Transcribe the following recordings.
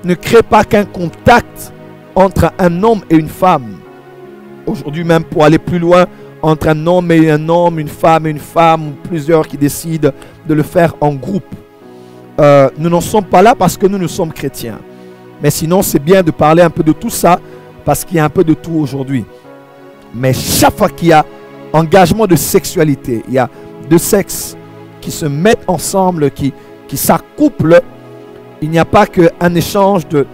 ne crée pas qu'un contact entre un homme et une femme. Aujourd'hui même, pour aller plus loin, entre un homme et un homme, une femme et une femme, ou plusieurs qui décident de le faire en groupe. Nous n'en sommes pas là parce que nous sommes chrétiens. Mais sinon, c'est bien de parler un peu de tout ça, parce qu'il y a un peu de tout aujourd'hui. Mais chaque fois qu'il y a engagement de sexualité, il y a deux sexes qui se mettent ensemble, qui s'accouplent, il n'y a pas qu'un échange de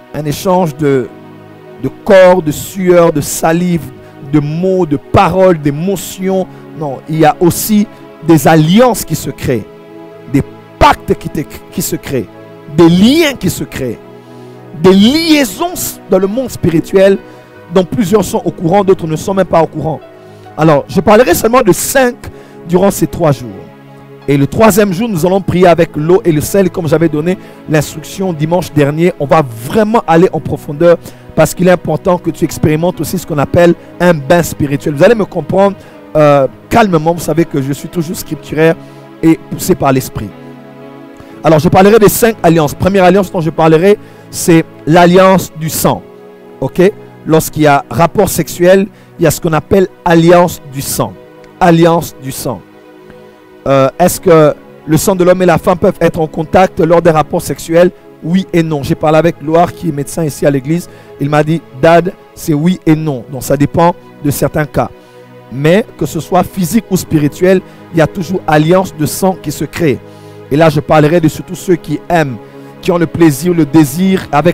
corps, de sueur, de salive, de mots, de paroles, d'émotions. Non, il y a aussi des alliances qui se créent, des pactes qui se créent, des liens qui se créent, des liaisons dans le monde spirituel dont plusieurs sont au courant, d'autres ne sont même pas au courant. Alors, je parlerai seulement de 5 durant ces 3 jours. Et le 3e jour, nous allons prier avec l'eau et le sel, comme j'avais donné l'instruction dimanche dernier. On va vraiment aller en profondeur parce qu'il est important que tu expérimentes aussi ce qu'on appelle un bain spirituel. Vous allez me comprendre calmement. Vous savez que je suis toujours scripturaire et poussé par l'esprit. Alors, je parlerai des 5 alliances. Première alliance dont je parlerai, c'est l'alliance du sang. Ok? Lorsqu'il y a rapport sexuel, il y a ce qu'on appelle alliance du sang. Alliance du sang. Est-ce que le sang de l'homme et la femme peuvent être en contact lors des rapports sexuels? Oui et non. J'ai parlé avec Loire qui est médecin ici à l'église. Il m'a dit, Dad, c'est oui et non. Donc ça dépend de certains cas. Mais que ce soit physique ou spirituel, il y a toujours alliance de sang qui se crée. Et là, je parlerai de surtout ceux qui aiment, qui ont le plaisir, le désir avec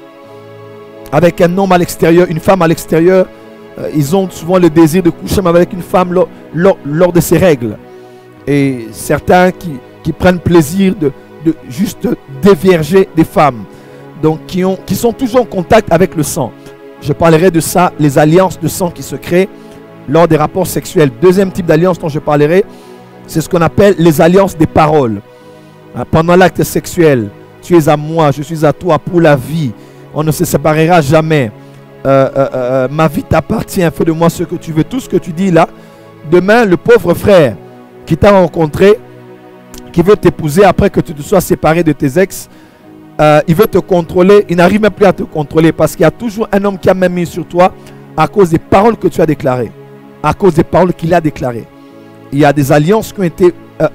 un homme à l'extérieur, une femme à l'extérieur. Ils ont souvent le désir de coucher avec une femme lors de ses règles. Et certains qui prennent plaisir de juste dévierger des femmes. Donc qui sont toujours en contact avec le sang. Je parlerai de ça, les alliances de sang qui se créent lors des rapports sexuels. Deuxième type d'alliance dont je parlerai, c'est ce qu'on appelle les alliances des paroles. Pendant l'acte sexuel, tu es à moi, je suis à toi pour la vie. On ne se séparera jamais. Ma vie t'appartient, fais de moi ce que tu veux. Tout ce que tu dis là, demain, le pauvre frère qui t'a rencontré, qui veut t'épouser après que tu te sois séparé de tes ex, il veut te contrôler, il n'arrive même plus à te contrôler parce qu'il y a toujours un homme qui a même mis sur toi à cause des paroles que tu as déclarées, à cause des paroles qu'il a déclarées. Il y a des alliances qui ont été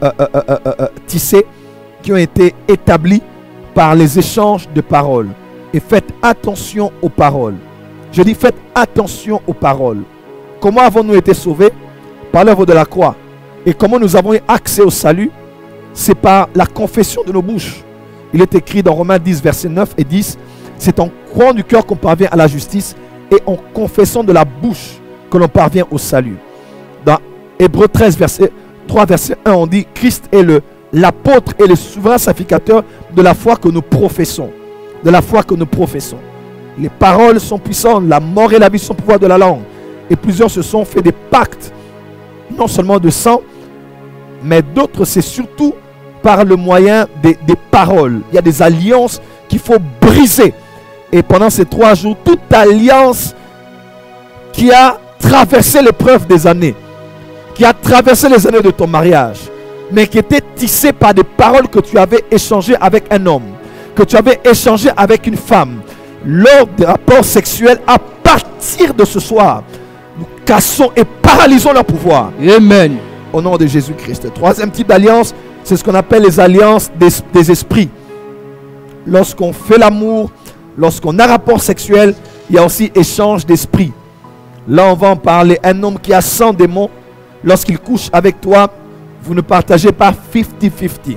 tissées, qui ont été établies par les échanges de paroles. Et faites attention aux paroles. Je dis faites attention aux paroles. Comment avons-nous été sauvés? Par l'œuvre de la croix. Et comment nous avons eu accès au salut? C'est par la confession de nos bouches. Il est écrit dans Romains 10, versets 9 et 10. C'est en croyant du cœur qu'on parvient à la justice et en confessant de la bouche que l'on parvient au salut. Dans Hébreux 13, verset 3, verset 1, on dit Christ est l'apôtre et le souverain sacrificateur de la foi que nous professons. De la foi que nous professons. Les paroles sont puissantes, la mort et la vie sont pouvoir de la langue. Et plusieurs se sont fait des pactes, non seulement de sang, mais d'autres c'est surtout par le moyen des paroles. Il y a des alliances qu'il faut briser. Et pendant ces 3 jours, toute alliance qui a traversé l'épreuve des années, qui a traversé les années de ton mariage, mais qui était tissée par des paroles que tu avais échangées avec un homme, que tu avais échangé avec une femme, lors des rapports sexuels, à partir de ce soir, nous cassons et paralysons leur pouvoir. Amen. Au nom de Jésus-Christ. Troisième type d'alliance, c'est ce qu'on appelle les alliances des esprits. Lorsqu'on fait l'amour, lorsqu'on a rapport sexuel, il y a aussi échange d'esprits. Là, on va en parler. Un homme qui a 100 démons, lorsqu'il couche avec toi, vous ne partagez pas 50-50.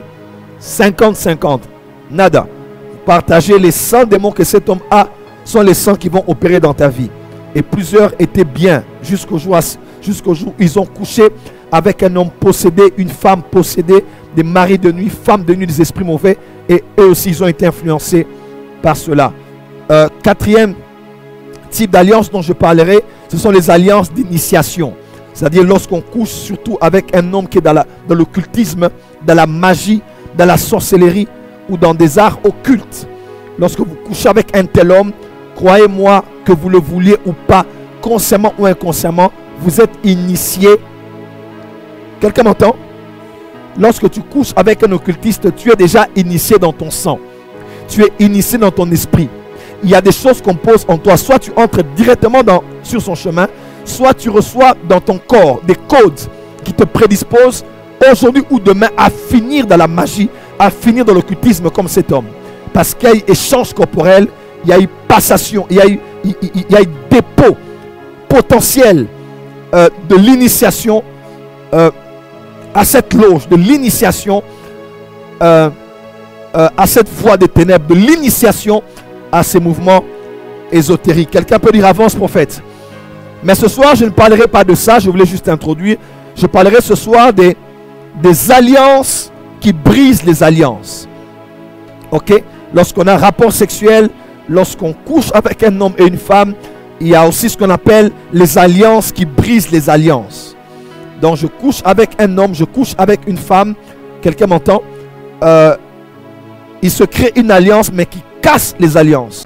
50-50. Nada. Vous partagez les 100 démons que cet homme a, sont les 100 qui vont opérer dans ta vie. Et plusieurs étaient bien jusqu'au jour où ils ont couché avec un homme possédé, une femme possédée, des maris de nuit, femmes de nuit, des esprits mauvais. Et eux aussi, ils ont été influencés par cela. Quatrième type d'alliance dont je parlerai, ce sont les alliances d'initiation. C'est-à-dire lorsqu'on couche surtout avec un homme qui est dans l'occultisme, dans la magie, dans la sorcellerie ou dans des arts occultes. Lorsque vous couchez avec un tel homme, croyez-moi que vous le vouliez ou pas, consciemment ou inconsciemment, vous êtes initié. Quelqu'un m'entend? Lorsque tu couches avec un occultiste, tu es déjà initié dans ton sang. tu es initié dans ton esprit. Il y a des choses qu'on pose en toi. Soit tu entres directement sur son chemin, soit tu reçois dans ton corps des codes qui te prédisposent aujourd'hui ou demain à finir dans la magie, à finir dans l'occultisme comme cet homme. Parce qu'il y a eu échange corporel, il y a eu passation, il y a eu dépôt potentiel de l'initiation à cette loge, de l'initiation à cette voie des ténèbres, de l'initiation à ces mouvements ésotériques. Quelqu'un peut dire avance prophète. Mais ce soir je ne parlerai pas de ça, je voulais juste introduire. Je parlerai ce soir des alliances qui brisent les alliances. Ok? Lorsqu'on a un rapport sexuel, lorsqu'on couche avec un homme et une femme, il y a aussi ce qu'on appelle les alliances qui brisent les alliances. Donc je couche avec un homme, je couche avec une femme, quelqu'un m'entend? Il se crée une alliance mais qui casse les alliances.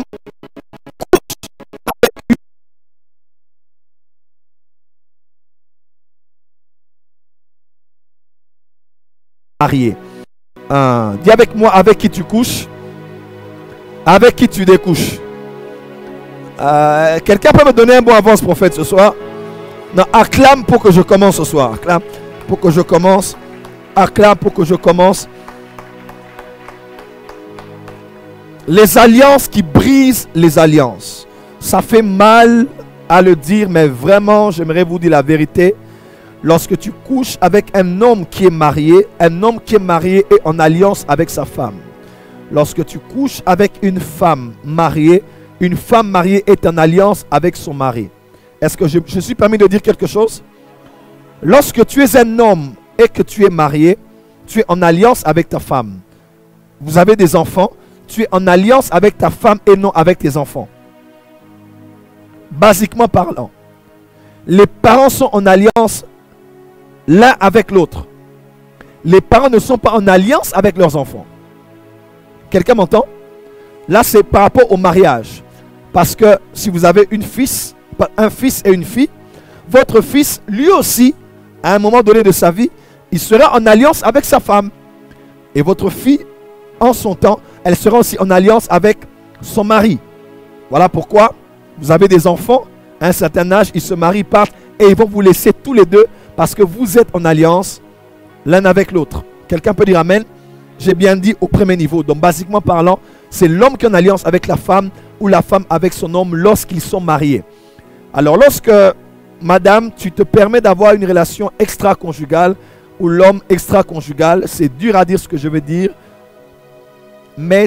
Marié. Dis avec moi, avec qui tu couches, avec qui tu découches. Quelqu'un peut me donner un bon avance prophète ce soir? Non, acclame pour que je commence ce soir. Acclame pour que je commence. Acclame pour que je commence. Les alliances qui brisent les alliances. Ça fait mal à le dire, mais vraiment, j'aimerais vous dire la vérité. Lorsque tu couches avec un homme qui est marié est en alliance avec sa femme. Lorsque tu couches avec une femme mariée est en alliance avec son mari. Est-ce que je suis permis de dire quelque chose? Lorsque tu es un homme et que tu es marié, tu es en alliance avec ta femme. Vous avez des enfants, tu es en alliance avec ta femme et non avec tes enfants. Basiquement parlant, les parents sont en alliance l'un avec l'autre. Les parents ne sont pas en alliance avec leurs enfants. Quelqu'un m'entend? Là, c'est par rapport au mariage. Parce que si vous avez un fils et une fille, votre fils, lui aussi, à un moment donné de sa vie, il sera en alliance avec sa femme. Et votre fille, en son temps, elle sera aussi en alliance avec son mari. Voilà pourquoi vous avez des enfants, à un certain âge, ils se marient, partent, et ils vont vous laisser tous les deux parce que vous êtes en alliance l'un avec l'autre. Quelqu'un peut dire amen? J'ai bien dit au premier niveau. Donc basiquement parlant, c'est l'homme qui est en alliance avec la femme ou la femme avec son homme lorsqu'ils sont mariés. Alors lorsque, madame, tu te permets d'avoir une relation extra-conjugale ou l'homme extra-conjugal, c'est dur à dire ce que je veux dire, mais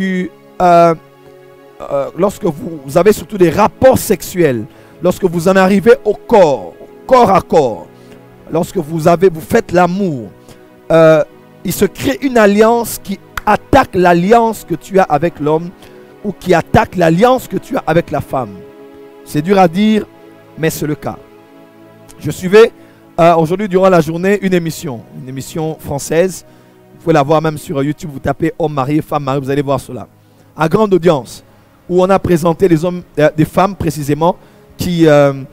lorsque vous avez surtout des rapports sexuels, lorsque vous en arrivez au corps à corps, lorsque vous faites l'amour, il se crée une alliance qui attaque l'alliance que tu as avec l'homme ou qui attaque l'alliance que tu as avec la femme. C'est dur à dire, mais c'est le cas. Je suivais aujourd'hui durant la journée une émission française. Vous pouvez la voir même sur YouTube, vous tapez homme marié, femme mariée, vous allez voir cela. À grande audience, où on a présenté des femmes précisément qui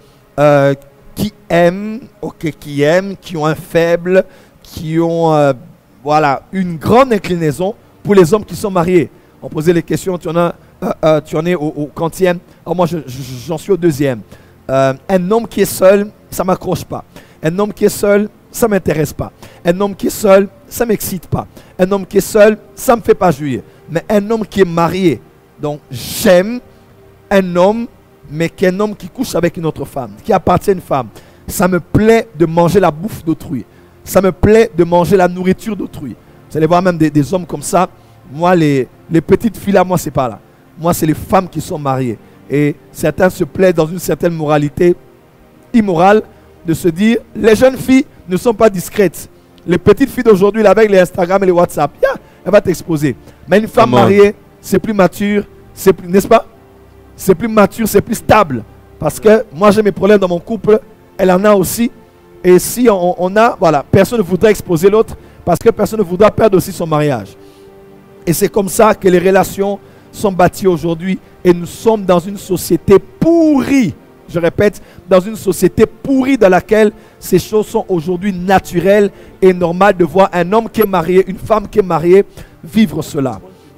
aiment, qui ont un faible, qui ont une grande inclinaison pour les hommes qui sont mariés. On posait les questions, tu en es au quantième? Alors moi j'en suis au deuxième. Un homme qui est seul, ça ne m'accroche pas. Un homme qui est seul, ça ne m'intéresse pas. Un homme qui est seul, ça ne m'excite pas. Un homme qui est seul, ça ne me fait pas jouir. Mais un homme qui est marié, donc j'aime un homme, mais qui est un homme qui couche avec une autre femme, qui appartient à une femme. Ça me plaît de manger la bouffe d'autrui. Ça me plaît de manger la nourriture d'autrui. Vous allez voir même des hommes comme ça. Moi, les petites filles là, moi, c'est pas là. Moi, c'est les femmes qui sont mariées. Et certains se plaisent dans une certaine moralité immorale de se dire, les jeunes filles ne sont pas discrètes. Les petites filles d'aujourd'hui, avec les Instagram et les WhatsApp, elle va t'exposer. Mais une femme mariée, c'est plus mature, n'est-ce pas? C'est plus mature, c'est plus stable. Parce que moi, j'ai mes problèmes dans mon couple, elle en a aussi. Et si on a, personne ne voudrait exposer l'autre parce que personne ne voudra perdre aussi son mariage. Et c'est comme ça que les relations sont bâties aujourd'hui. Et nous sommes dans une société pourrie. Je répète, dans une société pourrie dans laquelle ces choses sont aujourd'hui naturelles et normales de voir un homme qui est marié, une femme qui est mariée, vivre cela.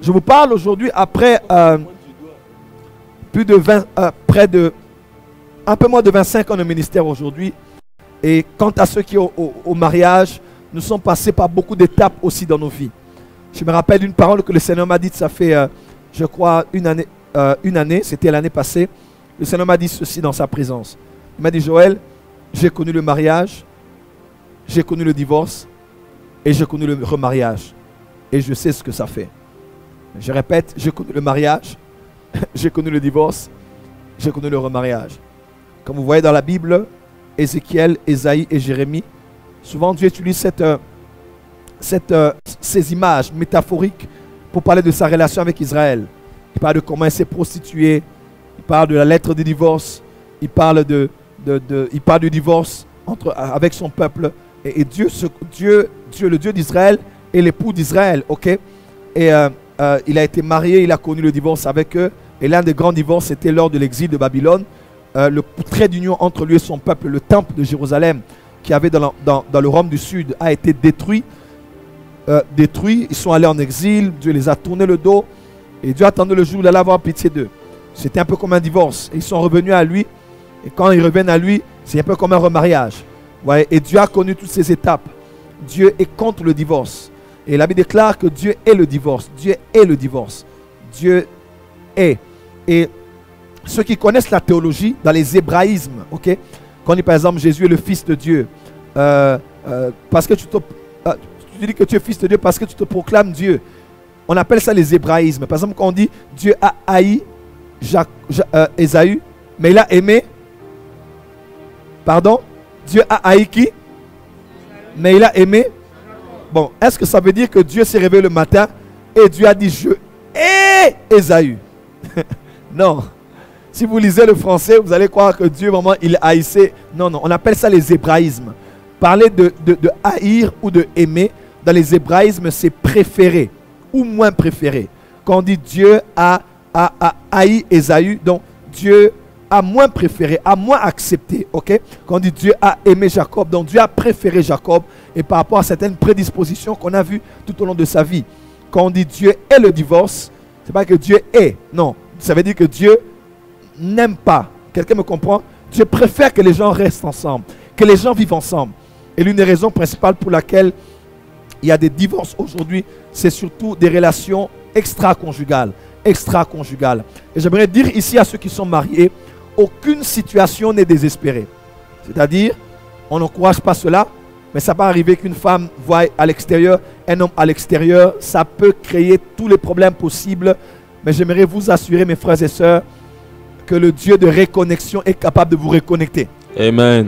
Je vous parle aujourd'hui après plus de 20, un peu moins de 25 ans de ministère aujourd'hui. Et quant à ceux qui ont au mariage, nous sommes passés par beaucoup d'étapes aussi dans nos vies. Je me rappelle d'une parole que le Seigneur m'a dit, ça fait, je crois, une année, c'était l'année passée. Le Seigneur m'a dit ceci dans sa présence. Il m'a dit, Joël, j'ai connu le mariage, j'ai connu le divorce et j'ai connu le remariage. Et je sais ce que ça fait. Je répète, j'ai connu le mariage, j'ai connu le divorce, j'ai connu le remariage. Comme vous voyez dans la Bible, Ézéchiel, Ésaïe et Jérémie, souvent Dieu utilise ces images métaphoriques pour parler de sa relation avec Israël. Il parle de comment elle s'est prostituée, il parle de la lettre de divorce, il parle du divorce avec son peuple. Et Dieu, le Dieu d'Israël, est l'époux d'Israël, ok? Et il a été marié, il a connu le divorce avec eux. Et l'un des grands divorces, c'était lors de l'exil de Babylone. Le trait d'union entre lui et son peuple, le temple de Jérusalem, qui avait dans le Rome du Sud, a été détruit. Ils sont allés en exil, Dieu les a tourné le dos. Et Dieu attendait le jour où il allait avoir pitié d'eux. C'était un peu comme un divorce. Et ils sont revenus à lui. Et quand ils reviennent à lui, c'est un peu comme un remariage. Ouais, et Dieu a connu toutes ces étapes. Dieu est contre le divorce. Et la Bible déclare que Dieu est le divorce. Dieu est le divorce. Dieu est. Et ceux qui connaissent la théologie, dans les hébraïsmes, ok, quand on dit par exemple Jésus est le Fils de Dieu, parce que tu dis que tu es Fils de Dieu parce que tu te proclames Dieu. On appelle ça les hébraïsmes. Par exemple, quand on dit Dieu a haï Ésaü, mais il a aimé. Pardon? Dieu a haï qui? Mais il a aimé. Bon, est-ce que ça veut dire que Dieu s'est réveillé le matin et Dieu a dit je hais Ésaü? Non. Si vous lisez le français, vous allez croire que Dieu, vraiment, il haïssait. Non, non, on appelle ça les hébraïsmes. Parler de haïr ou de aimer, dans les hébraïsmes, c'est préférer ou moins préféré. Quand on dit Dieu a haï Ésaü, donc Dieu a moins préféré, a moins accepté. Ok? Quand on dit Dieu a aimé Jacob, donc Dieu a préféré Jacob et par rapport à certaines prédispositions qu'on a vues tout au long de sa vie. Quand on dit Dieu est le divorce, c'est pas que Dieu est, non. Ça veut dire que Dieu n'aime pas. Quelqu'un me comprend? Dieu préfère que les gens restent ensemble, que les gens vivent ensemble. Et l'une des raisons principales pour laquelle il y a des divorces aujourd'hui, c'est surtout des relations extra-conjugales. Extra-conjugales. Et j'aimerais dire ici à ceux qui sont mariés, aucune situation n'est désespérée. C'est-à-dire, on n'encourage pas cela, mais ça peut arriver qu'une femme voie à l'extérieur, un homme à l'extérieur, ça peut créer tous les problèmes possibles. Mais j'aimerais vous assurer, mes frères et sœurs, que le Dieu de réconnexion est capable de vous reconnecter. Amen.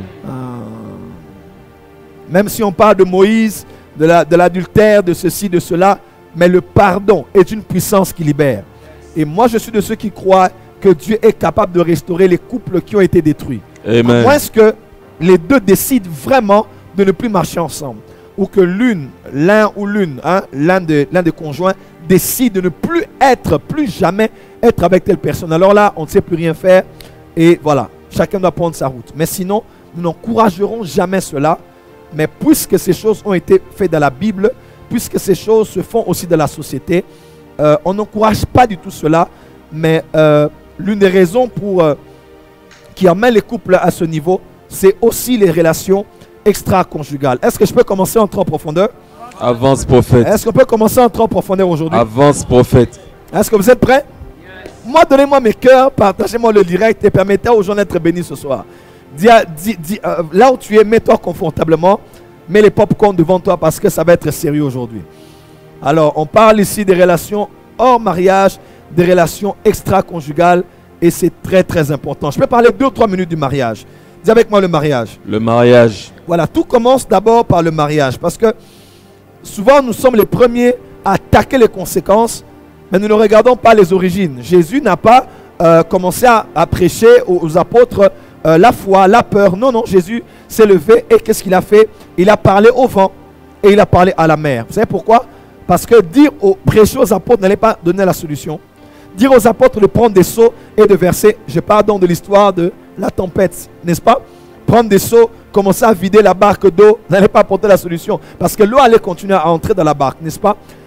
Même si on parle de Moïse, de l'adultère, de ceci, de cela, mais le pardon est une puissance qui libère. Et moi, je suis de ceux qui croient que Dieu est capable de restaurer les couples qui ont été détruits. Amen. À moins que les deux décident vraiment de ne plus marcher ensemble. Ou que l'un des conjoints décide de ne plus jamais être avec telle personne. Alors là, on ne sait plus rien faire. Et voilà, chacun doit prendre sa route. Mais sinon, nous n'encouragerons jamais cela. Mais puisque ces choses ont été faites dans la Bible, puisque ces choses se font aussi dans la société, on n'encourage pas du tout cela. Mais l'une des raisons qui amène les couples à ce niveau, c'est aussi les relations extra-conjugales. Est-ce que je peux commencer à entrer en profondeur? Avance, prophète. Est-ce qu'on peut commencer à entrer en profondeur aujourd'hui? Avance, prophète. Est-ce que vous êtes prêts? Moi, donnez-moi mes cœurs, partagez-moi le direct et permettez aux gens d'être bénis ce soir. Là où tu es, mets-toi confortablement. Mets les pop-corn devant toi parce que ça va être sérieux aujourd'hui. Alors, on parle ici des relations hors mariage, des relations extra-conjugales et c'est très très important. Je peux parler 2 ou 3 minutes du mariage. Dis avec moi le mariage. Le mariage. Voilà, tout commence d'abord par le mariage parce que souvent nous sommes les premiers à attaquer les conséquences, mais nous ne regardons pas les origines. Jésus n'a pas commencé à prêcher aux apôtres la foi, la peur. Non, non, Jésus s'est levé et qu'est-ce qu'il a fait? Il a parlé au vent et il a parlé à la mer. Vous savez pourquoi? Parce que prêcher aux apôtres n'allait pas donner la solution. Dire aux apôtres de prendre des seaux et de verser, je parle donc de l'histoire de la tempête, n'est-ce pas? Prendre des seaux, commencer à vider la barque d'eau, n'allait pas apporter la solution. Parce que l'eau allait continuer à entrer dans la barque, n'est-ce pas?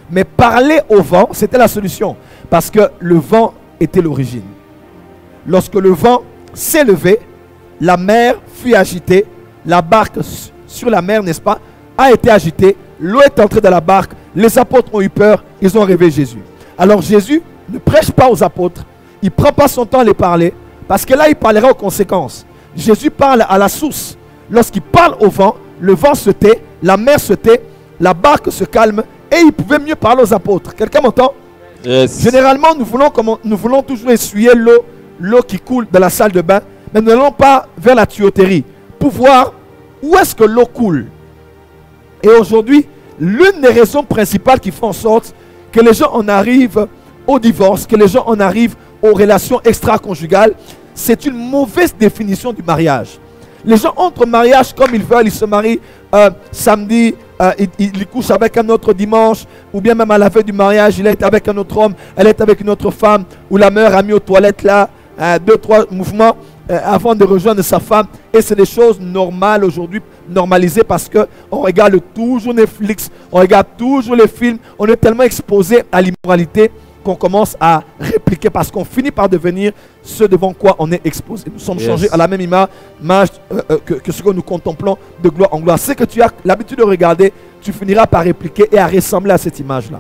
Mais parler au vent, c'était la solution. Parce que le vent était l'origine. Lorsque le vent s'est levé, la mer fut agitée. La barque sur la mer, n'est-ce pas, a été agitée. L'eau est entrée dans la barque. Les apôtres ont eu peur. Ils ont rêvé Jésus. Alors Jésus ne prêche pas aux apôtres. Il ne prend pas son temps à les parler. Parce que là, il parlera aux conséquences. Jésus parle à la source. Lorsqu'il parle au vent, le vent se tait, la mer se tait, la barque se calme et il pouvait mieux parler aux apôtres. Quelqu'un m'entend? Yes. Généralement, nous voulons toujours essuyer l'eau qui coule de la salle de bain, mais nous n'allons pas vers la tuyauterie pour voir où est-ce que l'eau coule. Et aujourd'hui, l'une des raisons principales qui font en sorte que les gens en arrivent au divorce, que les gens en arrivent aux relations extra-conjugales, c'est une mauvaise définition du mariage. Les gens entrent au mariage comme ils veulent, ils se marient samedi, ils couchent avec un autre dimanche, ou bien même à la veille du mariage, il est avec un autre homme, elle est avec une autre femme, ou la mère a mis aux toilettes là, 2-3 mouvements avant de rejoindre sa femme. Et c'est des choses normales aujourd'hui, normalisées parce qu'on regarde toujours Netflix, on regarde toujours les films, on est tellement exposé à l'immoralité qu'on commence à répliquer parce qu'on finit par devenir ce devant quoi on est exposé. Nous sommes changés à la même image que ce que nous contemplons de gloire en gloire. Ce que tu as l'habitude de regarder, tu finiras par répliquer et à ressembler à cette image-là.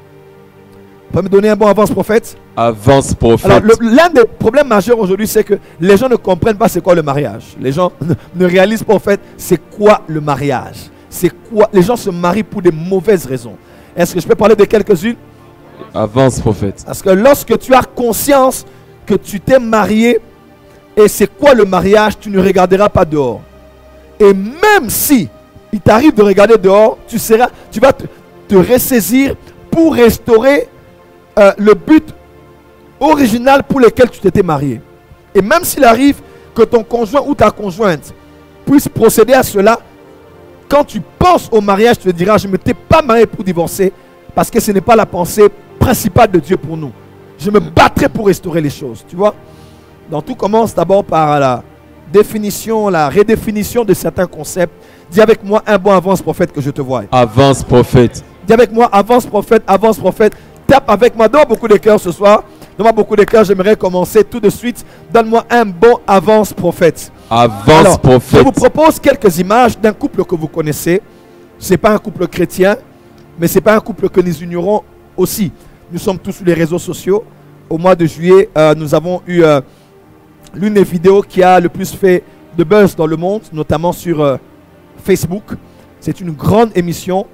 Tu peux me donner un bon avance prophète? Avance prophète. Alors, l'un des problèmes majeurs aujourd'hui, c'est que les gens ne comprennent pas c'est quoi le mariage. Les gens ne réalisent pas en fait c'est quoi le mariage. C'est quoi? Les gens se marient pour des mauvaises raisons. Est-ce que je peux parler de quelques-unes? Avance prophète. Parce que lorsque tu as conscience que tu t'es marié et c'est quoi le mariage, tu ne regarderas pas dehors. Et même si il t'arrive de regarder dehors, tu vas te ressaisir pour restaurer le but original pour lequel tu t'étais marié. Et même s'il arrive que ton conjoint ou ta conjointe puisse procéder à cela, quand tu penses au mariage, tu te diras, je ne m'étais pas marié pour divorcer parce que ce n'est pas la pensée principale de Dieu pour nous. Je me battrai pour restaurer les choses, tu vois. Donc tout commence d'abord par la définition, la redéfinition de certains concepts. Dis avec moi un bon avance prophète que je te vois. Avance prophète. Dis avec moi avance prophète, avance prophète. Tape avec moi, donne beaucoup de cœur ce soir. Donne-moi beaucoup de cœur, j'aimerais commencer tout de suite. Donne-moi un bon avance prophète. Avance prophète. Je vous propose quelques images d'un couple que vous connaissez. Ce n'est pas un couple chrétien, mais ce n'est pas un couple que nous ignorons aussi. Nous sommes tous sur les réseaux sociaux. Au mois de juillet, nous avons eu l'une des vidéos qui a le plus fait de buzz dans le monde, notamment sur Facebook. C'est une grande émission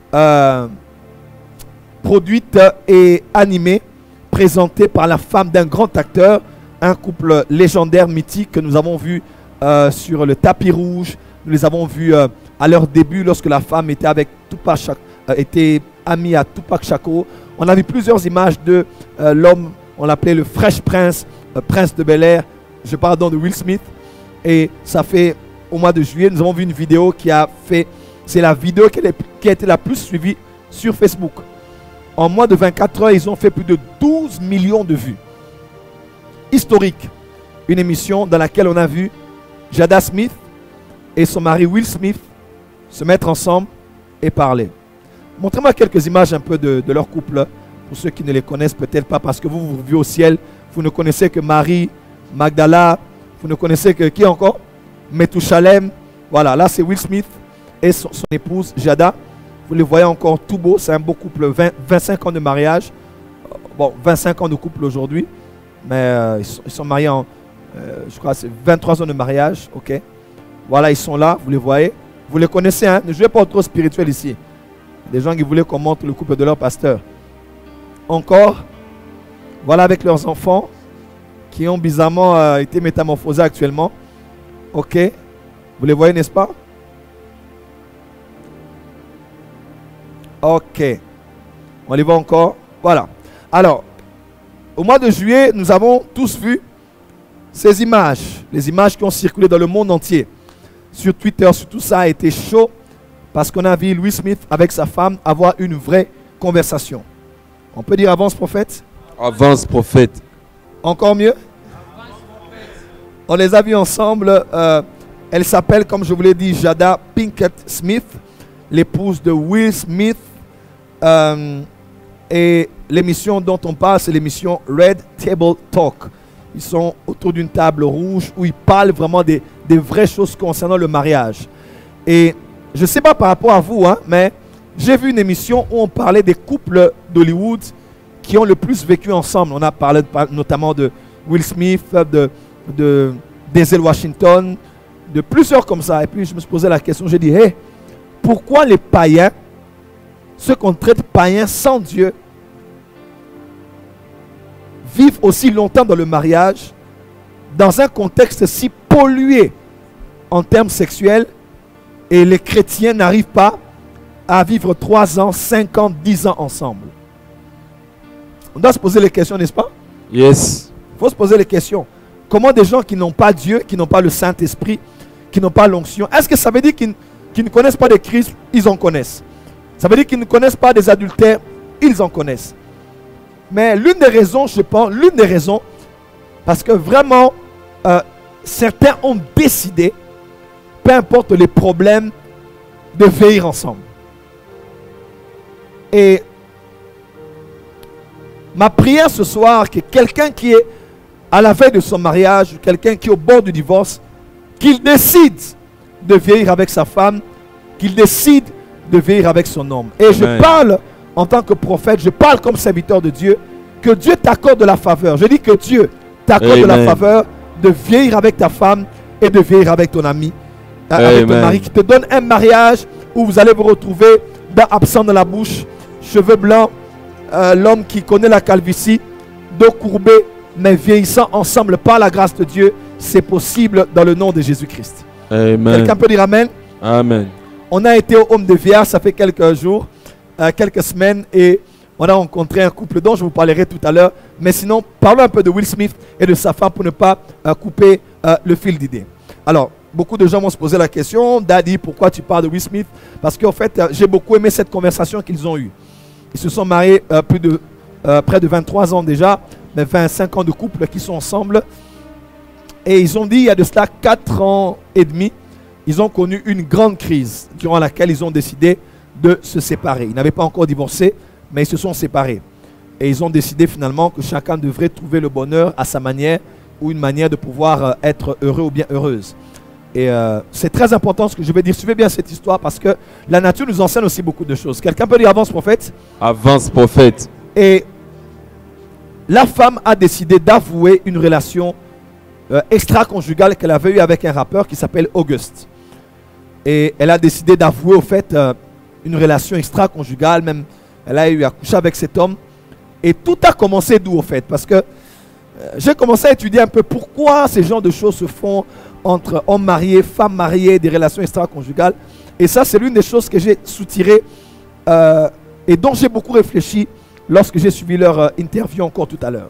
produite et animée, présentée par la femme d'un grand acteur, un couple légendaire, mythique que nous avons vu sur le tapis rouge. Nous les avons vus à leur début lorsque la femme était avec Tupac Shakur, était amie à Tupac Shakur. On a vu plusieurs images de l'homme, on l'appelait le Fresh Prince, Prince de Bel-Air, je parle donc de Will Smith. Et ça fait, au mois de juillet, nous avons vu une vidéo qui a fait, c'est la vidéo qui a été la plus suivie sur Facebook. En moins de 24 heures, ils ont fait plus de 12 millions de vues. Historique. Une émission dans laquelle on a vu Jada Smith et son mari Will Smith se mettre ensemble et parler. Montrez-moi quelques images un peu de leur couple. Pour ceux qui ne les connaissent peut-être pas, parce que vous vivez au ciel. Vous ne connaissez que Marie, Magdala. Vous ne connaissez que qui encore? Methusalem. Voilà, là c'est Will Smith et son épouse Jada. Vous les voyez encore tout beau. C'est un beau couple, 25 ans de mariage. Bon, 25 ans de couple aujourd'hui. Mais ils sont mariés en, je crois, c'est 23 ans de mariage. Ok. Voilà, ils sont là, vous les voyez. Vous les connaissez, hein? Ne jouez pas trop spirituel ici. Des gens qui voulaient qu'on montre le couple de leur pasteur. Encore, voilà avec leurs enfants qui ont bizarrement été métamorphosés actuellement. Ok. Vous les voyez, n'est-ce pas? Ok. On les voit encore. Voilà. Alors, au mois de juillet, nous avons tous vu ces images. Les images qui ont circulé dans le monde entier. Sur Twitter, sur tout ça a été chaud. Parce qu'on a vu Will Smith avec sa femme avoir une vraie conversation. On peut dire avance prophète? Avance prophète. Encore mieux? On les a vus ensemble. Elle s'appelle, comme je vous l'ai dit, Jada Pinkett Smith, l'épouse de Will Smith. Et l'émission dont on parle, c'est l'émission Red Table Talk. Ils sont autour d'une table rouge où ils parlent vraiment des vraies choses concernant le mariage. Et je ne sais pas par rapport à vous, hein, mais j'ai vu une émission où on parlait des couples d'Hollywood qui ont le plus vécu ensemble. On a parlé notamment de Will Smith, de Denzel Washington, de plusieurs comme ça. Et puis je me suis posé la question, j'ai dit, hey, pourquoi les païens, ceux qu'on traite païens sans Dieu, vivent aussi longtemps dans le mariage, dans un contexte si pollué en termes sexuels, et les chrétiens n'arrivent pas à vivre 3 ans, 5 ans, 10 ans ensemble? On doit se poser les questions, n'est-ce pas? Yes. Il faut se poser les questions. Comment des gens qui n'ont pas Dieu, qui n'ont pas le Saint-Esprit, qui n'ont pas l'onction, est-ce que ça veut dire qu'ils ne connaissent pas de Christ? Ils en connaissent. Ça veut dire qu'ils ne connaissent pas des adultères? Ils en connaissent. Mais l'une des raisons, je pense, parce que vraiment, certains ont décidé, peu importe les problèmes, de veiller ensemble. Et ma prière ce soir, que quelqu'un qui est à la veille de son mariage, quelqu'un qui est au bord du divorce, qu'il décide de vieillir avec sa femme, qu'il décide de vieillir avec son homme. Et Amen. Je parle en tant que prophète, je parle comme serviteur de Dieu, que Dieu t'accorde de la faveur. Je dis que Dieu t'accorde de la faveur de vieillir avec ta femme et de vieillir avec ton ami, avec ton mari, qui te donne un mariage où vous allez vous retrouver dents absentes dans la bouche, cheveux blancs, l'homme qui connaît la calvitie, dos courbé, mais vieillissant ensemble par la grâce de Dieu. C'est possible dans le nom de Jésus-Christ. Quelqu'un peut dire Amen? Amen. On a été au Home de Via, ça fait quelques jours, quelques semaines, et on a rencontré un couple dont je vous parlerai tout à l'heure. Mais sinon, parlons un peu de Will Smith et de sa femme pour ne pas couper le fil d'idée. Alors, beaucoup de gens vont se poser la question, Daddy, pourquoi tu parles de Will Smith? Parce qu'en fait, j'ai beaucoup aimé cette conversation qu'ils ont eue. Ils se sont mariés près de 23 ans déjà, mais 25 ans de couple qui sont ensemble. Et ils ont dit, il y a de cela 4 ans et demi, ils ont connu une grande crise durant laquelle ils ont décidé de se séparer. Ils n'avaient pas encore divorcé, mais ils se sont séparés. Et ils ont décidé finalement que chacun devrait trouver le bonheur à sa manière, ou une manière de pouvoir être heureux ou bien heureuse. Et c'est très important ce que je vais dire. Suivez bien cette histoire parce que la nature nous enseigne aussi beaucoup de choses. Quelqu'un peut dire avance prophète? Avance prophète. Et la femme a décidé d'avouer une relation extra-conjugale qu'elle avait eue avec un rappeur qui s'appelle Auguste. Et elle a décidé d'avouer au fait une relation extra-conjugale, même elle a eu à coucher avec cet homme. Et tout a commencé d'où au fait? Parce que j'ai commencé à étudier un peu pourquoi ces genres de choses se font entre hommes mariés, femmes mariées, des relations extra-conjugales. Et ça, c'est l'une des choses que j'ai soutirées et dont j'ai beaucoup réfléchi lorsque j'ai suivi leur interview encore tout à l'heure.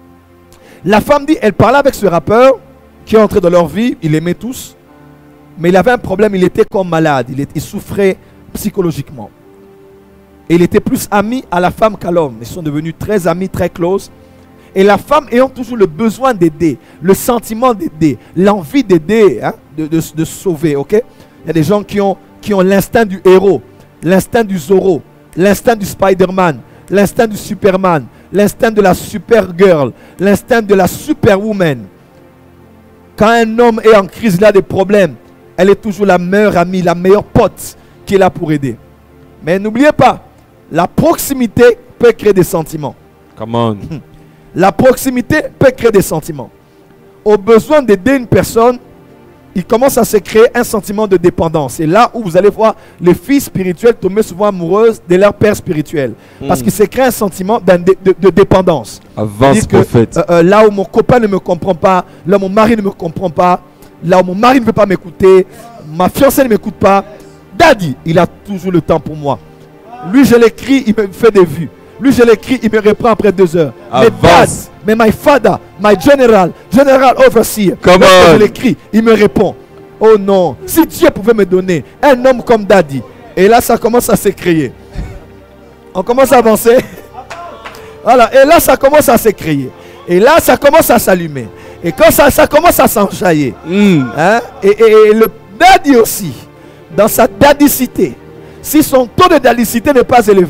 La femme dit, elle parlait avec ce rappeur qui est entré dans leur vie, il aimait tous, mais il avait un problème, il était comme malade, il souffrait psychologiquement. Et il était plus ami à la femme qu'à l'homme. Ils sont devenus très amis, très close. Et la femme ayant toujours le besoin d'aider, le sentiment d'aider, l'envie d'aider, hein, de sauver, ok? Il y a des gens qui ont l'instinct du héros, l'instinct du Zorro, l'instinct du Spider-Man, l'instinct du Superman, l'instinct de la Supergirl, l'instinct de la Superwoman. Quand un homme est en crise, il a des problèmes, elle est toujours la meilleure amie, la meilleure pote qui est là pour aider. Mais n'oubliez pas, la proximité peut créer des sentiments. Come on. La proximité peut créer des sentiments. Au besoin d'aider une personne, il commence à se créer un sentiment de dépendance. Et là où vous allez voir les filles spirituelles tomber souvent amoureuses de leur père spirituel. Parce qu'il s'est créé un sentiment de dépendance. Avance prophète. Là où mon copain ne me comprend pas, là où mon mari ne me comprend pas, là où mon mari ne veut pas m'écouter, ma fiancée ne m'écoute pas, Daddy, il a toujours le temps pour moi. Lui, je l'écris, il me fait des vues. Lui, je l'écris, il me reprend après 2 heures. Mais Dad, mais my father, my general overseer, je l'écris, il me répond. Oh non, si Dieu pouvait me donner un homme comme Daddy. Et là, ça commence à s'écrier. On commence à avancer. Voilà, et là, ça commence à s'écrier. Et là, ça commence à s'allumer. Et quand ça commence à s'enjailler. Hein? Et le Daddy aussi, dans sa daddicité, si son taux de daddicité n'est pas élevé,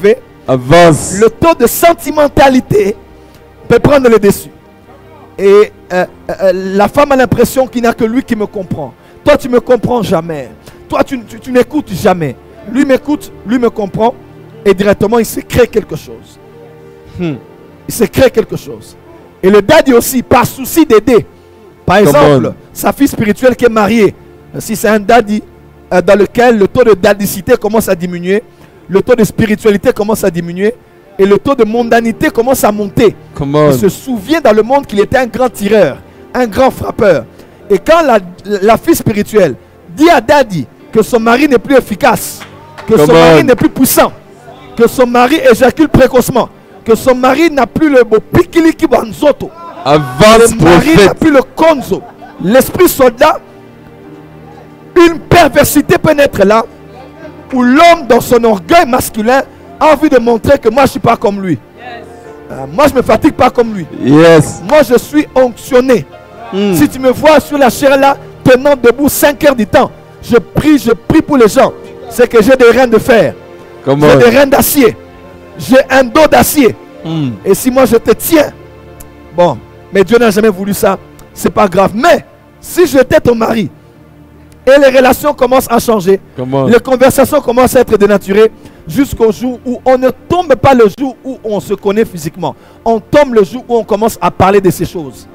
Avance. Le taux de sentimentalité peut prendre le dessus. Et la femme a l'impression qu'il n'y a que lui qui me comprend. Toi, tu ne me comprends jamais. Toi, tu n'écoutes jamais. Lui m'écoute, lui me comprend. Et directement, il se crée quelque chose. Il se crée quelque chose. Et le daddy aussi, par souci d'aider. Par exemple, sa fille spirituelle qui est mariée. Si c'est un daddy dans lequel le taux de daddicité commence à diminuer, le taux de spiritualité commence à diminuer, et le taux de mondanité commence à monter. Il se souvient dans le monde qu'il était un grand tireur, un grand frappeur. Et quand la fille spirituelle dit à daddy que son mari n'est plus efficace, que son mari n'est plus puissant, que son mari éjacule précocement, que son mari n'a plus le beau pikiliki banzoto, le mari n'a plus le konzo, l'esprit soldat, une perversité peut naître là, où l'homme dans son orgueil masculin a envie de montrer que moi je ne suis pas comme lui. Moi je ne me fatigue pas comme lui. Moi je suis onctionné. Si tu me vois sur la chair là, tenant debout 5 heures du temps, je prie pour les gens. C'est que j'ai des reins de fer. J'ai des reins d'acier. J'ai un dos d'acier. Et si moi je te tiens, bon, mais Dieu n'a jamais voulu ça, c'est pas grave. Mais si j'étais ton mari et les relations commencent à changer, les conversations commencent à être dénaturées, jusqu'au jour où on ne tombe pas le jour où on se connaît physiquement. On tombe le jour où on commence à parler de ces choses.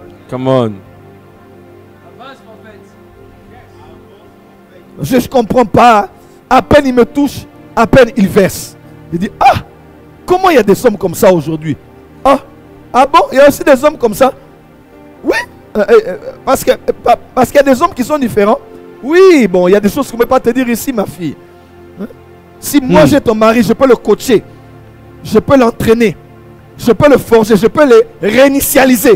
Je ne comprends pas. À peine il me touche, à peine il verse. Il dit, ah, comment il y a des hommes comme ça aujourd'hui? Ah bon, il y a aussi des hommes comme ça? Oui, parce qu'il y a des hommes qui sont différents. Oui, bon, il y a des choses que je ne peux pas te dire ici, ma fille. Si moi j'ai ton mari, je peux le coacher, je peux l'entraîner, je peux le forger, je peux le réinitialiser.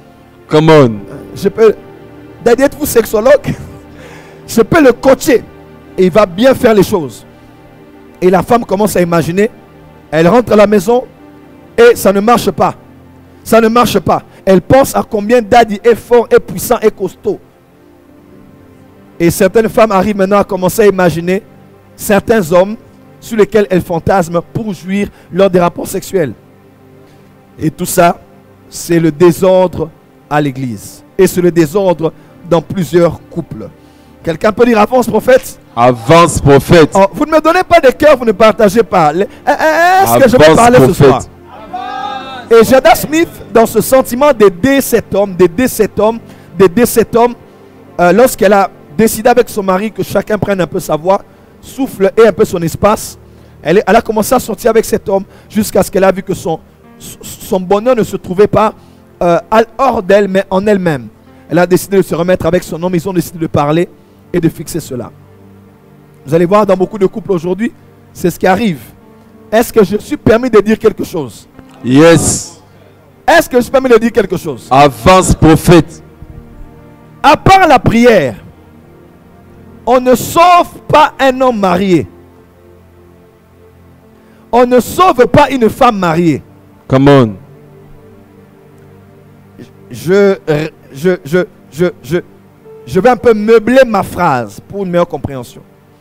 Je peux... Daddy, êtes-vous sexologue? Je peux le coacher et il va bien faire les choses. Et la femme commence à imaginer, elle rentre à la maison et ça ne marche pas. Ça ne marche pas. Elle pense à combien Daddy est fort, est puissant, est costaud. Et certaines femmes arrivent maintenant à commencer à imaginer certains hommes sur lesquels elles fantasment pour jouir lors des rapports sexuels. Et tout ça, c'est le désordre à l'église. Et c'est le désordre dans plusieurs couples. Quelqu'un peut dire avance prophète? Avance prophète. Oh, vous ne me donnez pas de cœur, vous ne partagez pas. Est-ce que je vais parler ce soir? Et Jada Smith, dans ce sentiment d'aider cet homme, lorsqu'elle a décidé avec son mari que chacun prenne un peu sa voix, souffle et un peu son espace, elle a commencé à sortir avec cet homme jusqu'à ce qu'elle a vu que son bonheur ne se trouvait pas hors d'elle, mais en elle-même. Elle a décidé de se remettre avec son homme, ils ont décidé de parler et de fixer cela. Vous allez voir dans beaucoup de couples aujourd'hui, c'est ce qui arrive. Est-ce que je suis permis de dire quelque chose? Yes. Est-ce que je suis permis de dire quelque chose? Avance prophète. À part la prière, on ne sauve pas un homme marié. On ne sauve pas une femme mariée. Je vais un peu meubler ma phrase pour une meilleure compréhension.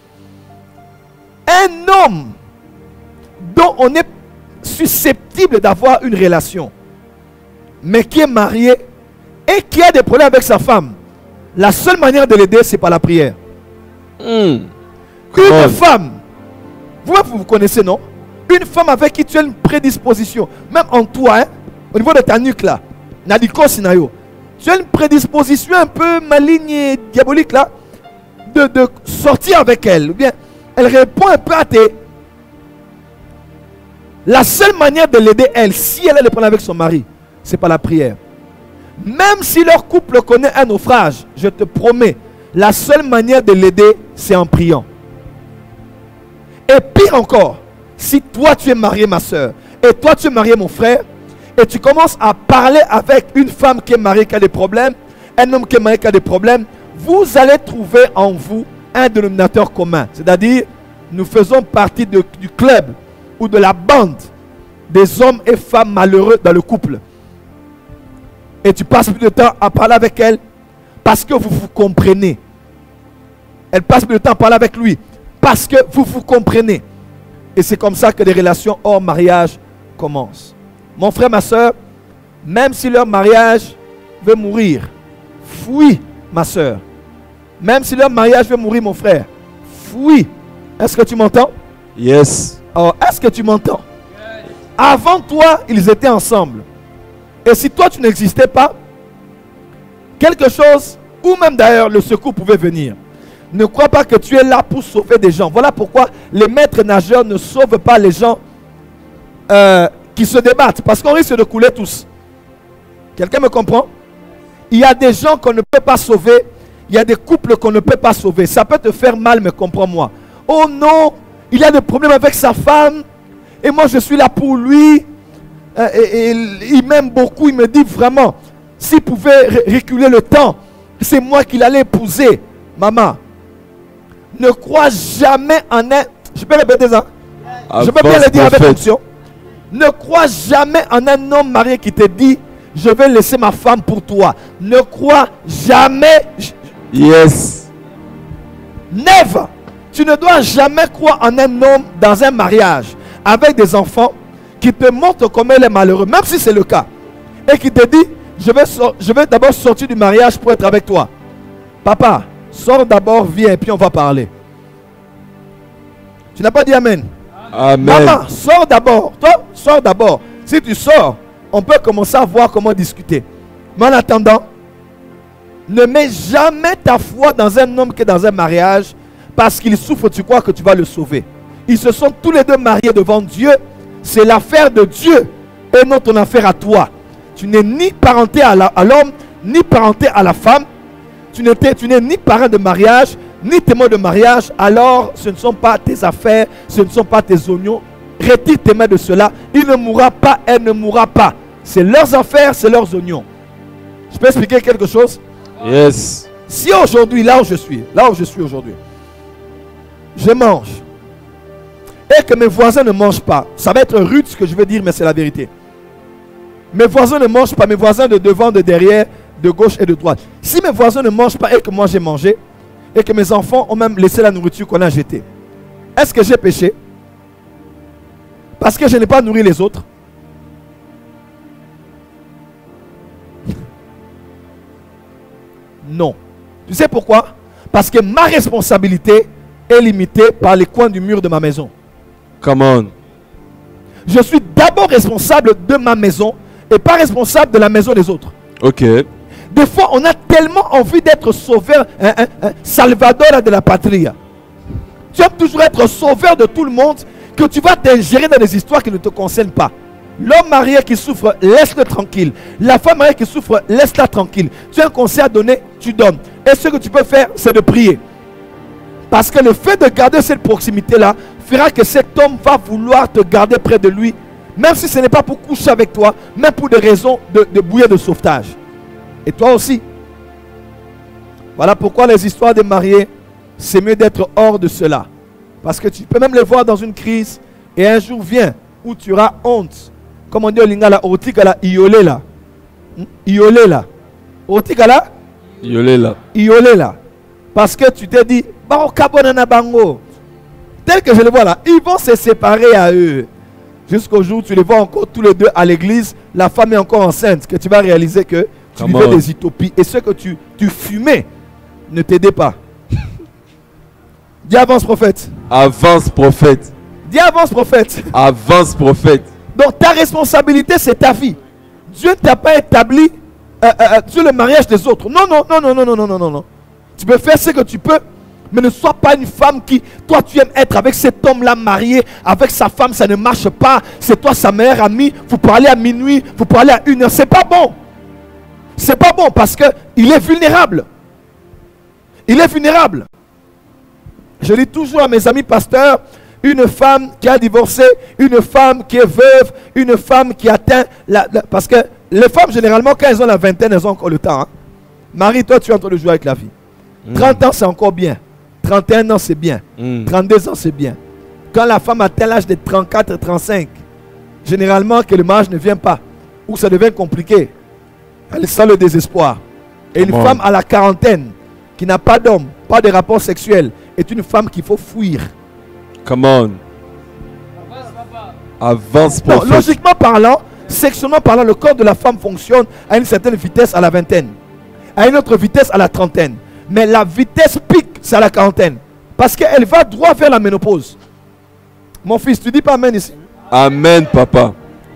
Un homme dont on est susceptible d'avoir une relation, mais qui est marié et qui a des problèmes avec sa femme, la seule manière de l'aider, c'est par la prière. Une femme, vous connaissez, non? Une femme avec qui tu as une prédisposition, même en toi, hein, au niveau de ta nuque là, tu as une prédisposition un peu maligne et diabolique là, de sortir avec elle. Ou bien, elle répond un peu à tes... La seule manière de l'aider, elle, si elle a des problèmes avec son mari, c'est par la prière. Même si leur couple connaît un naufrage, je te promets, la seule manière de l'aider, c'est en priant. Et pire encore, si toi tu es marié, ma soeur, et toi tu es marié, mon frère, et tu commences à parler avec une femme qui est mariée qui a des problèmes, un homme qui est marié qui a des problèmes, vous allez trouver en vous un dénominateur commun. C'est-à-dire, nous faisons partie du club ou de la bande des hommes et femmes malheureux dans le couple. Et tu passes plus de temps à parler avec elle parce que vous vous comprenez. Elle passe plus de temps à parler avec lui parce que vous vous comprenez. Et c'est comme ça que les relations hors mariage commencent. Mon frère, ma soeur, même si leur mariage veut mourir, fuis, ma soeur. Même si leur mariage veut mourir, mon frère, fuis. Est-ce que tu m'entends? Yes. Oh, est-ce que tu m'entends? Avant toi, ils étaient ensemble. Et si toi, tu n'existais pas, quelque chose, ou même d'ailleurs le secours pouvait venir. Ne crois pas que tu es là pour sauver des gens. Voilà pourquoi les maîtres nageurs ne sauvent pas les gens qui se débattent. Parce qu'on risque de couler tous. Quelqu'un me comprend? Il y a des gens qu'on ne peut pas sauver. Il y a des couples qu'on ne peut pas sauver. Ça peut te faire mal, mais comprends-moi. Oh non, il a des problèmes avec sa femme. Et moi, je suis là pour lui. Et il m'aime beaucoup. Il me dit vraiment, s'il pouvait reculer le temps, c'est moi qu'il allait épouser. Maman, ne crois jamais en un... Je peux répéter ça? Je peux bien le dire avec fonction. Ne crois jamais en un homme marié qui te dit, je vais laisser ma femme pour toi. Ne crois jamais. Yes. Never. Tu ne dois jamais croire en un homme dans un mariage avec des enfants qui te montre comment il est malheureux, même si c'est le cas. Et qui te dit, je vais d'abord sortir du mariage pour être avec toi. Papa, sors d'abord, viens, et puis on va parler. Tu n'as pas dit Amen? Amen. Maman, sors d'abord. Toi, sors d'abord. Si tu sors, on peut commencer à voir comment discuter. Mais en attendant, ne mets jamais ta foi dans un homme qui est dans un mariage parce qu'il souffre, tu crois que tu vas le sauver. Ils se sont tous les deux mariés devant Dieu. C'est l'affaire de Dieu et non ton affaire à toi. Tu n'es ni parenté à l'homme, ni parenté à la femme. Tu n'es ni parent de mariage, ni témoin de mariage. Alors, ce ne sont pas tes affaires, ce ne sont pas tes oignons. Retire tes mains de cela. Il ne mourra pas, elle ne mourra pas. C'est leurs affaires, c'est leurs oignons. Je peux expliquer quelque chose? Yes. Si aujourd'hui, là où je suis aujourd'hui, je mange et que mes voisins ne mangent pas, ça va être rude ce que je veux dire, mais c'est la vérité. Mes voisins ne mangent pas, mes voisins de devant, de derrière, de gauche et de droite. Si mes voisins ne mangent pas et que moi j'ai mangé, et que mes enfants ont même laissé la nourriture qu'on a jetée, est-ce que j'ai péché? Parce que je n'ai pas nourri les autres? Non. Tu sais pourquoi? Parce que ma responsabilité est limitée par les coins du mur de ma maison. Come on. Je suis d'abord responsable de ma maison et pas responsable de la maison des autres. Ok. Des fois, on a tellement envie d'être sauveur, salvador de la patrie. Tu aimes toujours être sauveur de tout le monde que tu vas t'ingérer dans des histoires qui ne te concernent pas. L'homme marié qui souffre, laisse-le tranquille. La femme mariée qui souffre, laisse-la tranquille. Tu as un conseil à donner, tu donnes. Et ce que tu peux faire, c'est de prier. Parce que le fait de garder cette proximité-là fera que cet homme va vouloir te garder près de lui, même si ce n'est pas pour coucher avec toi, mais pour des raisons de bouée de sauvetage. Et toi aussi. Voilà pourquoi les histoires des mariés, c'est mieux d'être hors de cela. Parce que tu peux même les voir dans une crise, et un jour vient où tu auras honte. Comme on dit au lingala, otikala iolé là. Iolé là. Otikala Iolé là. Iolé là. Parce que tu t'es dit, bango. Tel que je le vois là, ils vont se séparer à eux. Jusqu'au jour où tu les vois encore tous les deux à l'église, la femme est encore enceinte, que tu vas réaliser que tu vivais des utopies. Et ce que tu fumais ne t'aidait pas. Dis avance prophète. Avance prophète. Dis avance prophète. Avance prophète. Donc ta responsabilité, c'est ta vie. Dieu ne t'a pas établi sur le mariage des autres. Non, non, non, non, non, non, non, non, non, non. Tu peux faire ce que tu peux, mais ne sois pas une femme qui, toi tu aimes être avec cet homme-là marié, avec sa femme, ça ne marche pas. C'est toi sa meilleure amie, vous parlez à minuit, vous parlez à 1h. C'est pas bon. C'est pas bon parce qu'il est vulnérable. Il est vulnérable. Je dis toujours à mes amis pasteurs, une femme qui a divorcé, une femme qui est veuve, une femme qui atteint parce que les femmes généralement quand elles ont la vingtaine, elles ont encore le temps. Hein? Marie, toi tu es en train de jouer avec la vie. 30 ans c'est encore bien. 31 ans c'est bien. 32 ans c'est bien. Quand la femme atteint l'âge de 34, 35, généralement que le mariage ne vient pas, ou ça devient compliqué, elle sent le désespoir. Et une femme à la quarantaine, qui n'a pas d'homme, pas de rapport sexuel, est une femme qu'il faut fuir. Come on. Avance, Non, prophète. logiquement parlant, sexuellement parlant, le corps de la femme fonctionne à une certaine vitesse à la vingtaine, à une autre vitesse à la trentaine. Mais la vitesse pique, c'est à la quarantaine. Parce qu'elle va droit vers la ménopause. Mon fils, tu dis pas amen ici? Amen, papa.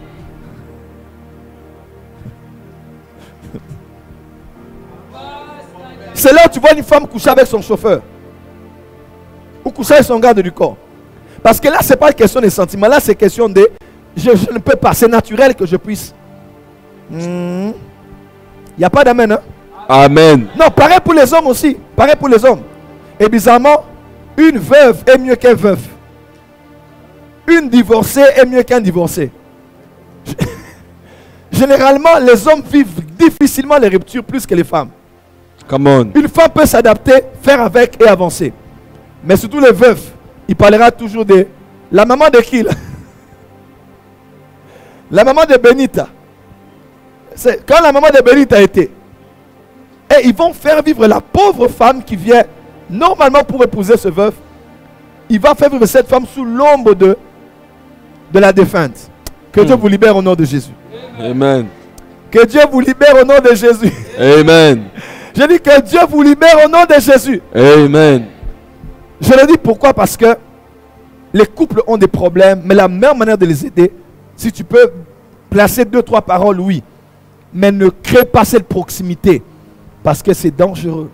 C'est là où tu vois une femme coucher avec son chauffeur. Ou coucher avec son garde du corps. Parce que là, ce n'est pas une question de sentiments. Là, c'est question de... Je ne peux pas. C'est naturel que je puisse. Il n'y a pas d'amen. Hein? Amen. Non, pareil pour les hommes aussi. Pareil pour les hommes. Et bizarrement, une veuve est mieux qu'un veuf. Une divorcée est mieux qu'un divorcé. Généralement, les hommes vivent difficilement les ruptures plus que les femmes. Come on. Une femme peut s'adapter, faire avec et avancer. Mais surtout les veufs, il parlera toujours de... La maman de qui là? La maman de Benita. C'est quand la maman de Benita était. Et ils vont faire vivre la pauvre femme qui vient normalement pour épouser ce veuf. Il va faire vivre cette femme sous l'ombre de la défunte. Que Dieu vous libère au nom de Jésus. Amen. Que Dieu vous libère au nom de Jésus. Amen. Je dis que Dieu vous libère au nom de Jésus. Amen. Je le dis pourquoi? Parce que les couples ont des problèmes, mais la meilleure manière de les aider, si tu peux placer 2-3 paroles, oui. Mais ne crée pas cette proximité. Parce que c'est dangereux.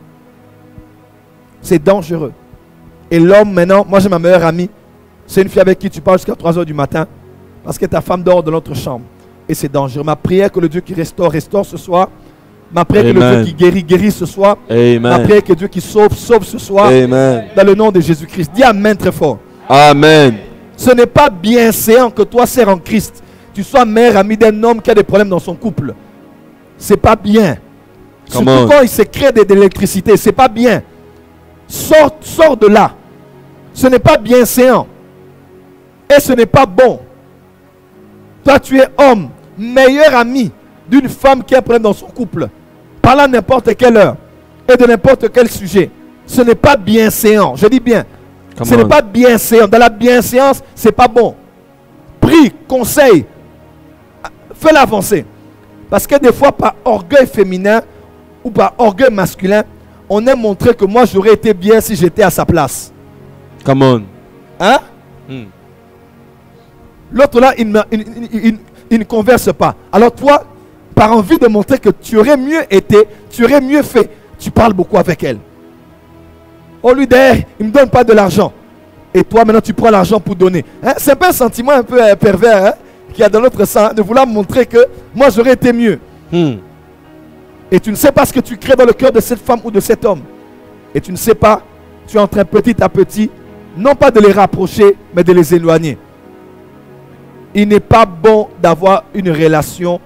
C'est dangereux. Et l'homme, maintenant, moi j'ai ma meilleure amie. C'est une fille avec qui tu parles jusqu'à 3 h du matin. Parce que ta femme dort dans l'autre chambre. Et c'est dangereux. Ma prière que le Dieu qui restaure, restaure ce soir. Ma prière que le Dieu qui guérit, guérit ce soir. Amen. Ma prière que Dieu qui sauve, sauve ce soir. Amen. Dans le nom de Jésus-Christ. Dis Amen très fort. Amen. Ce n'est pas bienséant que toi, sœur en Christ, tu sois mère amie d'un homme qui a des problèmes dans son couple. C'est pas bien. Come Surtout on. quand il se crée de l'électricité. C'est pas bien. Sors de là. Ce n'est pas bienséant. Et ce n'est pas bon. Toi, tu es homme, meilleur ami d'une femme qui a un problème dans son couple. Parle à n'importe quelle heure et de n'importe quel sujet. Ce n'est pas bienséant. Je dis bien. Come Ce n'est on. pas bienséant. Dans la bienséance, c'est pas bon. Prie, conseille, fais-la avancer. Parce que des fois, par orgueil féminin ou par orgueil masculin, on aime montrer que moi, j'aurais été bien si j'étais à sa place. Come on. Hein? Hmm. L'autre là, il ne converse pas. Alors toi, par envie de montrer que tu aurais mieux été, tu aurais mieux fait, tu parles beaucoup avec elle. Oh lui derrière, il ne me donne pas de l'argent. Et toi maintenant tu prends l'argent pour donner. Hein? C'est un peu un sentiment un peu pervers, hein, qu'il y a dans notre sang, hein, de vouloir montrer que moi j'aurais été mieux. Hmm. Et tu ne sais pas ce que tu crées dans le cœur de cette femme ou de cet homme. Et tu ne sais pas, tu es en train petit à petit, non pas de les rapprocher, mais de les éloigner. Il n'est pas bon d'avoir une relation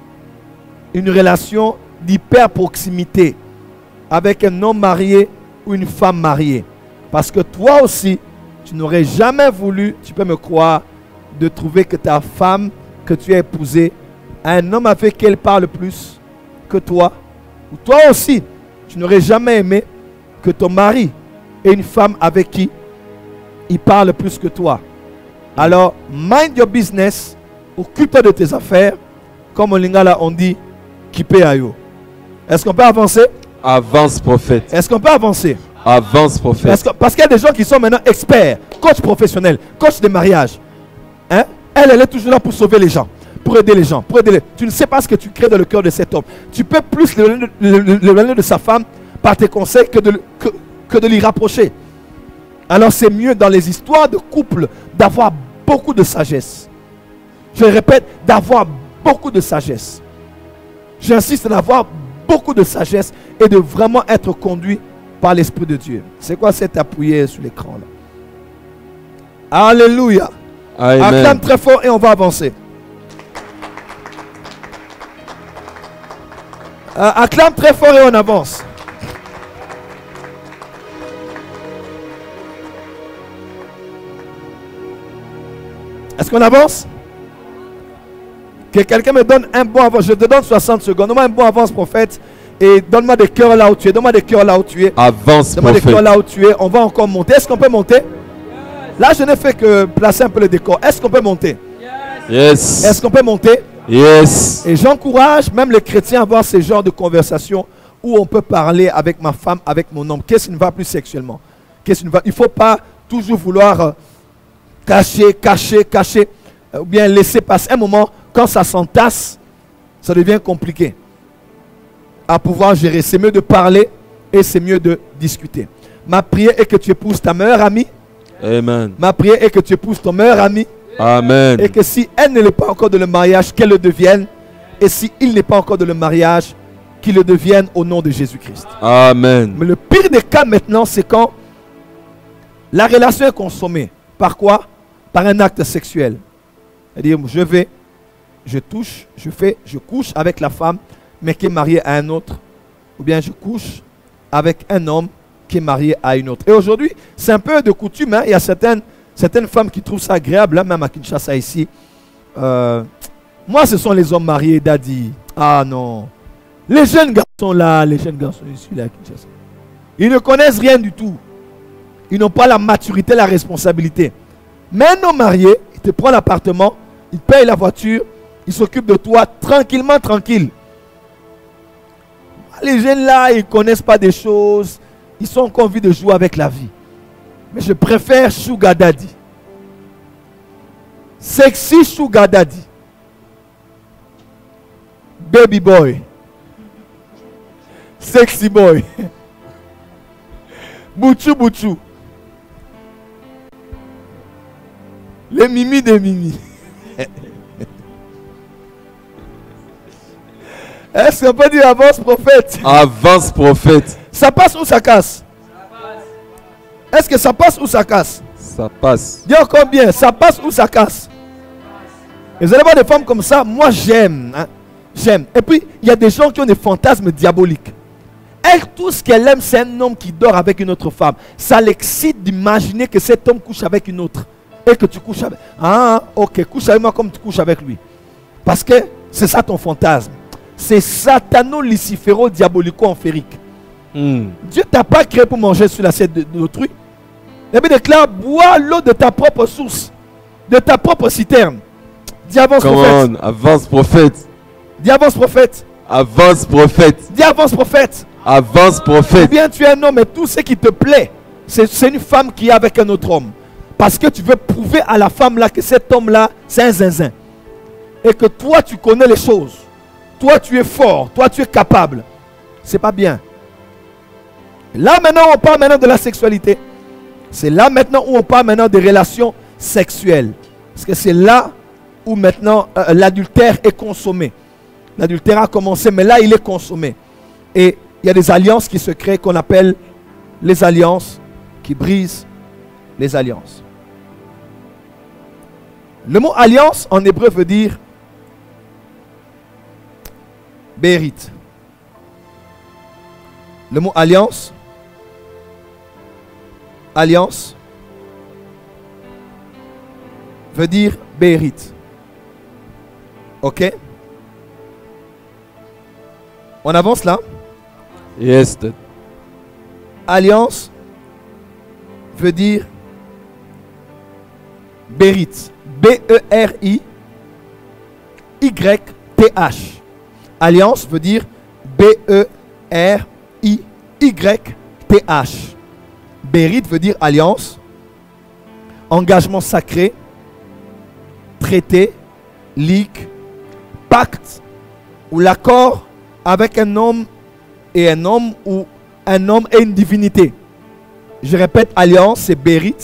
d'hyper proximité avec un homme marié ou une femme mariée. Parce que toi aussi, tu n'aurais jamais voulu, tu peux me croire, de trouver que ta femme que tu as épousée a un homme avec qui elle parle plus que toi. Ou toi aussi, tu n'aurais jamais aimé que ton mari ait une femme avec qui il parle plus que toi. Alors, mind your business, occupe-toi de tes affaires. Comme au Lingala, on dit, kipe ayo. Est-ce qu'on peut avancer? Avance, prophète. Est-ce qu'on peut avancer? Avance, prophète. Parce qu'il y a des gens qui sont maintenant experts, coach professionnel, coach de mariage. Hein? Elle est toujours là pour sauver les gens, pour aider les gens, pour aider les... Tu ne sais pas ce que tu crées dans le cœur de cet homme. Tu peux plus l'éloigner de sa femme par tes conseils que de l'y rapprocher. Alors c'est mieux dans les histoires de couple d'avoir beaucoup de sagesse. Je répète, d'avoir beaucoup de sagesse. J'insiste d'avoir beaucoup de sagesse et de vraiment être conduit par l'Esprit de Dieu. C'est quoi cet appuyé sur l'écran là? Alléluia. Amen. Acclame très fort et on va avancer. Acclame très fort et on avance. Est-ce qu'on avance? Que quelqu'un me donne un bon avance. Je te donne 60 secondes. Donne-moi un bon avance, prophète. Et donne-moi des cœurs là où tu es. Donne-moi des cœurs là où tu es. Avance, Donne-moi des cœurs prophète. là où tu es. On va encore monter. Est-ce qu'on peut monter? Là, je n'ai fait que placer un peu le décor. Est-ce qu'on peut monter? Yes. Est-ce qu'on peut monter? Yes. Et j'encourage même les chrétiens à avoir ce genre de conversation où on peut parler avec ma femme, avec mon homme. Qu'est-ce qui ne va plus sexuellement? Qu'est-ce qui ne va... Il ne faut pas toujours vouloir cacher, ou bien laisser passer. Un moment, quand ça s'entasse, ça devient compliqué à pouvoir gérer. C'est mieux de parler et c'est mieux de discuter. Ma prière est que tu épouses ta meilleure amie. Amen. Ma prière est que tu épouses ton meilleur ami. Amen. Et que si elle ne l'est pas encore dans le mariage, qu'elle le devienne. Et si il n'est pas encore dans le mariage, qu'il le devienne au nom de Jésus-Christ. Amen. Mais le pire des cas maintenant, c'est quand la relation est consommée. Par quoi? Par un acte sexuel. C'est-à-dire, je touche, je couche avec la femme, mais qui est mariée à un autre. Ou bien je couche avec un homme qui est marié à une autre. Et aujourd'hui, c'est un peu de coutume. Hein? Il y a certaines femmes qui trouvent ça agréable, hein, même à Kinshasa ici. Moi, ce sont les hommes mariés, daddy. Ah non. Les jeunes garçons là, les jeunes garçons ici, là, à Kinshasa. Ils ne connaissent rien du tout. Ils n'ont pas la maturité, la responsabilité. Mais un homme marié, il te prend l'appartement, il paye la voiture, il s'occupe de toi tranquillement, tranquille. Les jeunes là, ils ne connaissent pas des choses. Ils sont encore envie de jouer avec la vie. Mais je préfère Sugar Daddy. Sexy Sugar Daddy. Baby boy. Sexy boy. Bouchou Bouchou. Les mimi des mimi. Est-ce qu'on peut dire avance prophète? Avance prophète. Ça passe ou ça casse? Est-ce que ça passe ou ça casse? Ça passe. Dis encore bien, ça passe ou ça casse? Et vous allez voir des femmes comme ça, moi j'aime. Hein? J'aime. Et puis, il y a des gens qui ont des fantasmes diaboliques. Elle, tout ce qu'elle aime, c'est un homme qui dort avec une autre femme. Ça l'excite d'imaginer que cet homme couche avec une autre. Et que tu couches avec... Ah, ok, couche avec moi comme tu couches avec lui. Parce que c'est ça ton fantasme. C'est satano-luciféro-diabolico-enférique. Dieu t'a pas créé pour manger sur l'assiette d'autrui. La Bible déclare, bois l'eau de ta propre source, de ta propre citerne. Dis avance prophète. Avance prophète. Dis avance prophète. Avance prophète. Dis avance prophète. Avance Ou prophète. bien tu es un homme et tout ce qui te plaît, c'est une femme qui est avec un autre homme. Parce que tu veux prouver à la femme là que cet homme là, c'est un zinzin. Et que toi tu connais les choses. Toi tu es fort, toi tu es capable. C'est pas bien. Là maintenant on parle maintenant de la sexualité. C'est là maintenant où on parle maintenant des relations sexuelles. Parce que c'est là où maintenant l'adultère est consommé. L'adultère a commencé, mais là il est consommé. Et il y a des alliances qui se créent qu'on appelle les alliances qui brisent les alliances. Le mot alliance en hébreu veut dire Bérit. Le mot alliance veut dire Bérit. Ok? On avance là? Yes. Alliance veut dire Bérit. B-E-R-I-Y-T-H. Alliance veut dire B-E-R-I-Y-T-H. Bérit veut dire alliance, engagement sacré, traité, ligue, pacte ou l'accord avec un homme et un homme ou un homme et une divinité. Je répète, alliance, c'est Bérit,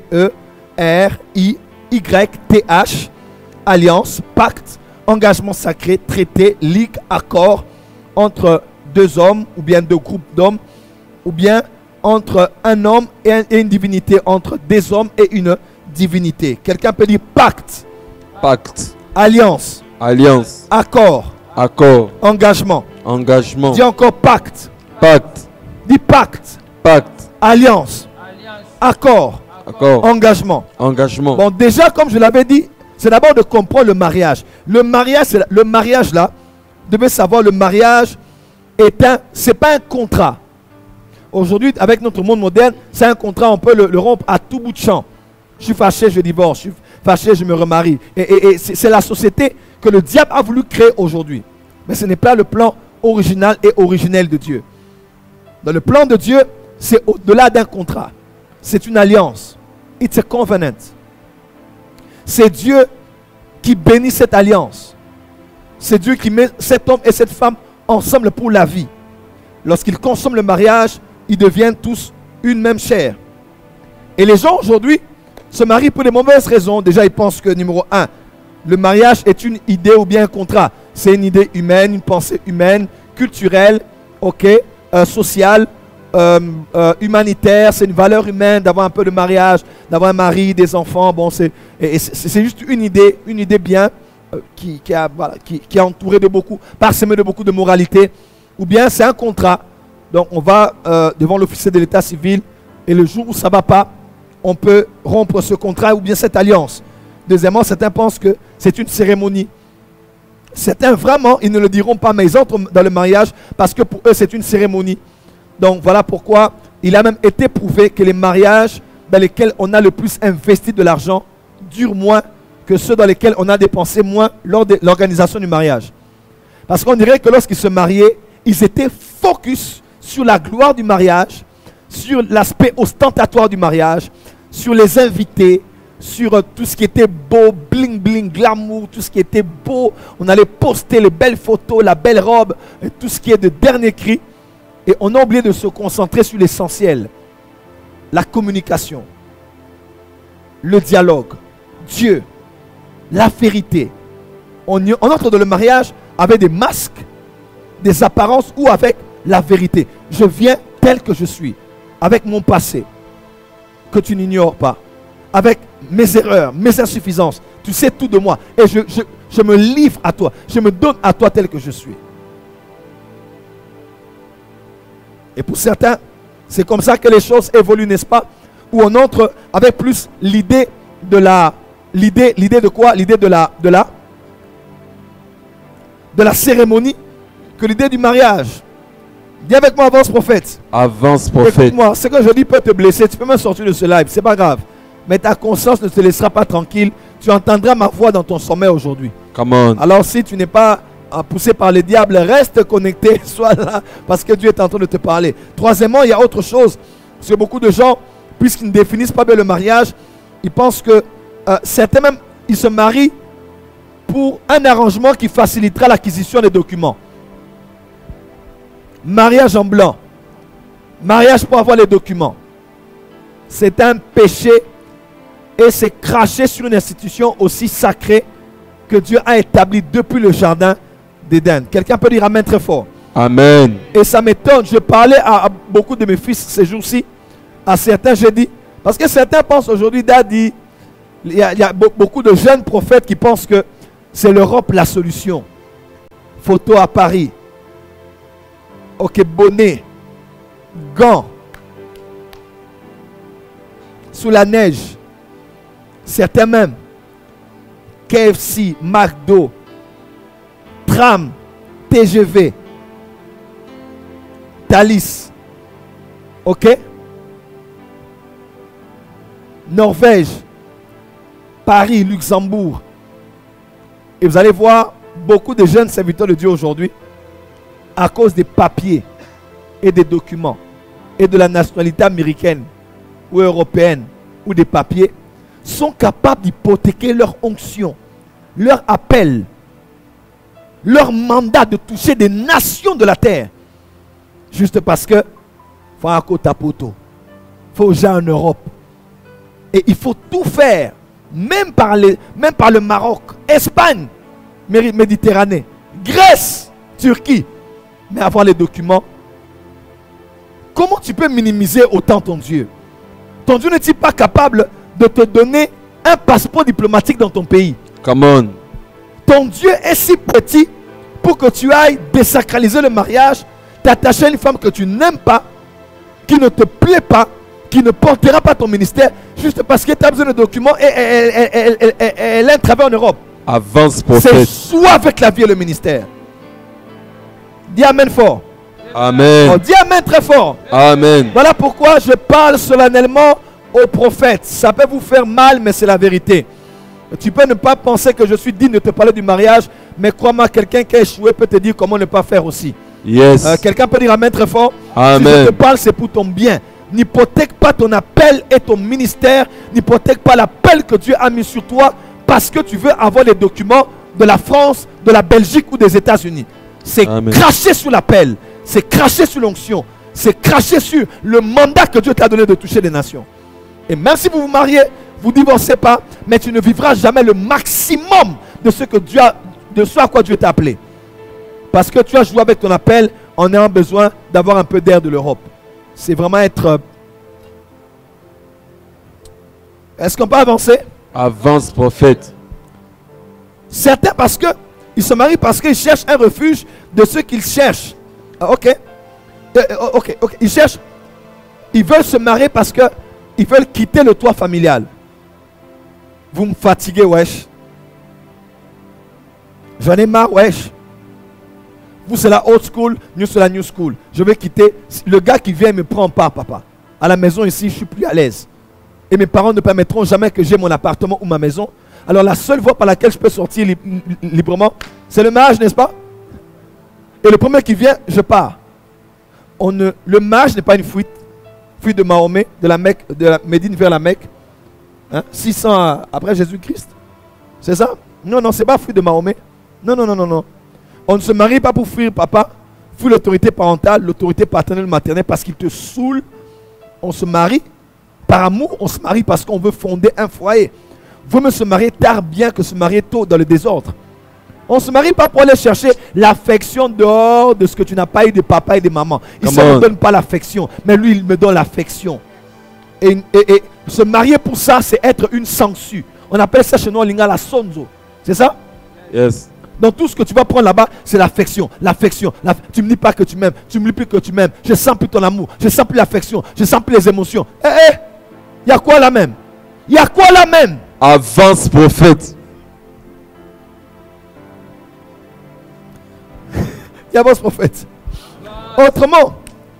B-E-R-I-Y-T-H. Alliance, pacte, engagement sacré, traité, ligue, accord entre deux hommes ou bien deux groupes d'hommes ou bien entre un homme et une divinité, entre des hommes et une divinité. Quelqu'un peut dire pacte. Pacte. Alliance. Alliance. Accord. Accord. Engagement. Engagement. Dis encore pacte. Pacte. Dis pacte. Pacte. Alliance. Accord. Accord. Engagement. Engagement. Bon, déjà, comme je l'avais dit, c'est d'abord de comprendre le mariage. Le mariage là, vous devez savoir, le mariage c'est pas un contrat. Aujourd'hui, avec notre monde moderne, c'est un contrat, on peut le rompre à tout bout de champ. Je suis fâché, je divorce. fâché, je me remarie. Et c'est la société que le diable a voulu créer aujourd'hui. Mais ce n'est pas le plan original et originel de Dieu. Dans le plan de Dieu, c'est au-delà d'un contrat. C'est une alliance. It's a covenant. C'est Dieu qui bénit cette alliance. C'est Dieu qui met cet homme et cette femme ensemble pour la vie. Lorsqu'ils consomment le mariage, ils deviennent tous une même chair. Et les gens aujourd'hui se marient pour des mauvaises raisons. Déjà, ils pensent que, numéro 1, le mariage est une idée ou bien un contrat. C'est une idée humaine, une pensée humaine, culturelle, sociale, humanitaire. C'est une valeur humaine d'avoir un peu de mariage, d'avoir un mari, des enfants. Bon, c'est juste une idée bien qui est entourée de beaucoup, parsemée de beaucoup de moralité. Ou bien c'est un contrat. Donc on va devant l'officier de l'état civil et le jour où ça ne va pas, on peut rompre ce contrat ou bien cette alliance. Deuxièmement, certains pensent que c'est une cérémonie. Certains vraiment, ils ne le diront pas, mais ils entrent dans le mariage parce que pour eux c'est une cérémonie. Donc voilà pourquoi il a même été prouvé que les mariages dans lesquels on a le plus investi de l'argent durent moins que ceux dans lesquels on a dépensé moins lors de l'organisation du mariage. Parce qu'on dirait que lorsqu'ils se mariaient, ils étaient focus sur la gloire du mariage, sur l'aspect ostentatoire du mariage, sur les invités, sur tout ce qui était beau, bling bling, glamour, tout ce qui était beau. On allait poster les belles photos, la belle robe, et tout ce qui est de dernier cri. Et on a oublié de se concentrer sur l'essentiel. La communication, le dialogue, Dieu, la vérité. On entre dans le mariage avec des masques, des apparences ou avec la vérité. Je viens tel que je suis, avec mon passé, que tu n'ignores pas, avec mes erreurs, mes insuffisances. Tu sais tout de moi et je me livre à toi, je me donne à toi tel que je suis. Et pour certains, c'est comme ça que les choses évoluent, n'est-ce pas? Où on entre avec plus l'idée de la... L'idée de quoi? L'idée de la cérémonie que l'idée du mariage. Dis avec moi, avance prophète. Avance prophète. Écoute-moi, ce que je dis peut te blesser. Tu peux même sortir de ce live, c'est pas grave. Mais ta conscience ne te laissera pas tranquille. Tu entendras ma voix dans ton sommeil aujourd'hui. Come on. Alors si tu n'es pas poussé par le diable, reste connecté, sois là, parce que Dieu est en train de te parler. Troisièmement, il y a autre chose. Parce que beaucoup de gens, puisqu'ils ne définissent pas bien le mariage, ils pensent que certains même, ils se marient pour un arrangement qui facilitera l'acquisition des documents. Mariage en blanc. Mariage pour avoir les documents. C'est un péché et c'est cracher sur une institution aussi sacrée que Dieu a établie depuis le jardin d'Éden. Quelqu'un peut dire amen très fort. Amen. Et ça m'étonne. Je parlais à beaucoup de mes fils ces jours-ci. À certains, j'ai dit, parce que certains pensent aujourd'hui, Daddy, il y a beaucoup de jeunes prophètes qui pensent que c'est l'Europe la solution. Photo à Paris. Ok, bonnet, gants, sous la neige. Certains même, KFC, McDo, tram, TGV, Thalys, ok, Norvège, Paris, Luxembourg. Et vous allez voir beaucoup de jeunes serviteurs de Dieu aujourd'hui, à cause des papiers et des documents et de la nationalité américaine ou européenne ou des papiers, sont capables d'hypothéquer leur onction, leur appel, leur mandat de toucher des nations de la terre. Juste parce que faut un côte à poteau, faut aller en Europe. Et il faut tout faire, même par le Maroc, Espagne, Méditerranée, Grèce, Turquie. Mais avoir les documents, comment tu peux minimiser autant ton Dieu? Ton Dieu n'est-il pas capable de te donner un passeport diplomatique dans ton pays? Come on. Ton Dieu est si petit pour que tu ailles désacraliser le mariage, t'attacher à une femme que tu n'aimes pas, qui ne te plaît pas, qui ne portera pas ton ministère, juste parce que tu as besoin de documents et elle a un travail en Europe. Avance prophète. C'est soit avec la vie et le ministère. Dis amen fort. Amen. Oh, dis amen très fort. Amen. Voilà pourquoi je parle solennellement aux prophètes. Ça peut vous faire mal, mais c'est la vérité. Tu peux ne pas penser que je suis digne de te parler du mariage, mais crois-moi, quelqu'un qui a échoué peut te dire comment ne pas faire aussi. Yes. Quelqu'un peut dire amen très fort. Amen. Si je te parle, c'est pour ton bien. N'hypothèque pas ton appel et ton ministère. N'hypothèque pas l'appel que Dieu a mis sur toi parce que tu veux avoir les documents de la France, de la Belgique ou des États-Unis. C'est cracher sur l'appel. C'est cracher sur l'onction. C'est cracher sur le mandat que Dieu t'a donné de toucher les nations. Et même si vous vous mariez, vous ne divorcez pas, mais tu ne vivras jamais le maximum de ce que Dieu a, de ce à quoi Dieu t'a appelé. Parce que tu as joué avec ton appel en ayant besoin d'avoir un peu d'air de l'Europe. C'est vraiment être... Est-ce qu'on peut avancer? Avance, prophète. Certains parce que ils se marient parce qu'ils cherchent un refuge de ce qu'ils cherchent. Ok. Ils cherchent. Ils veulent se marier parce que ils veulent quitter le toit familial. Vous me fatiguez, wesh. J'en ai marre, wesh. Vous, c'est la old school, nous, c'est la new school. Je vais quitter. Le gars qui vient me prend part, papa. À la maison ici, je suis plus à l'aise. Et mes parents ne permettront jamais que j'ai mon appartement ou ma maison. Alors la seule voie par laquelle je peux sortir librement, c'est le mariage, n'est-ce pas? Et le premier qui vient, je pars. Le mariage n'est pas une fuite. Fuite de Mahomet, de la Mecque, de la Médine vers la Mecque. 600 après Jésus-Christ. C'est ça? Non, non, c'est pas fuite de Mahomet. Non, non, non, non, non. On ne se marie pas pour fuir papa, fuir l'autorité parentale, l'autorité paternelle, maternelle, parce qu'il te saoule. On se marie par amour, on se marie parce qu'on veut fonder un foyer. Vaut mieux se marier tard bien que se marier tôt dans le désordre. On ne se marie pas pour aller chercher l'affection dehors de ce que tu n'as pas eu de papa et de maman. Il ne me donne pas l'affection, mais lui, il me donne l'affection. Et se marier pour ça, c'est être une sangsue. On appelle ça chez nous en lingala la sonzo. C'est ça? Yes. Donc tout ce que tu vas prendre là-bas, c'est l'affection. L'affection. Tu ne me dis pas que tu m'aimes. Tu ne me dis plus que tu m'aimes. Je sens plus ton amour. Je sens plus l'affection. Je sens plus les émotions. Il y a quoi là même? Il y a quoi là même? Avance, prophète. Il y a avance, prophète. Autrement,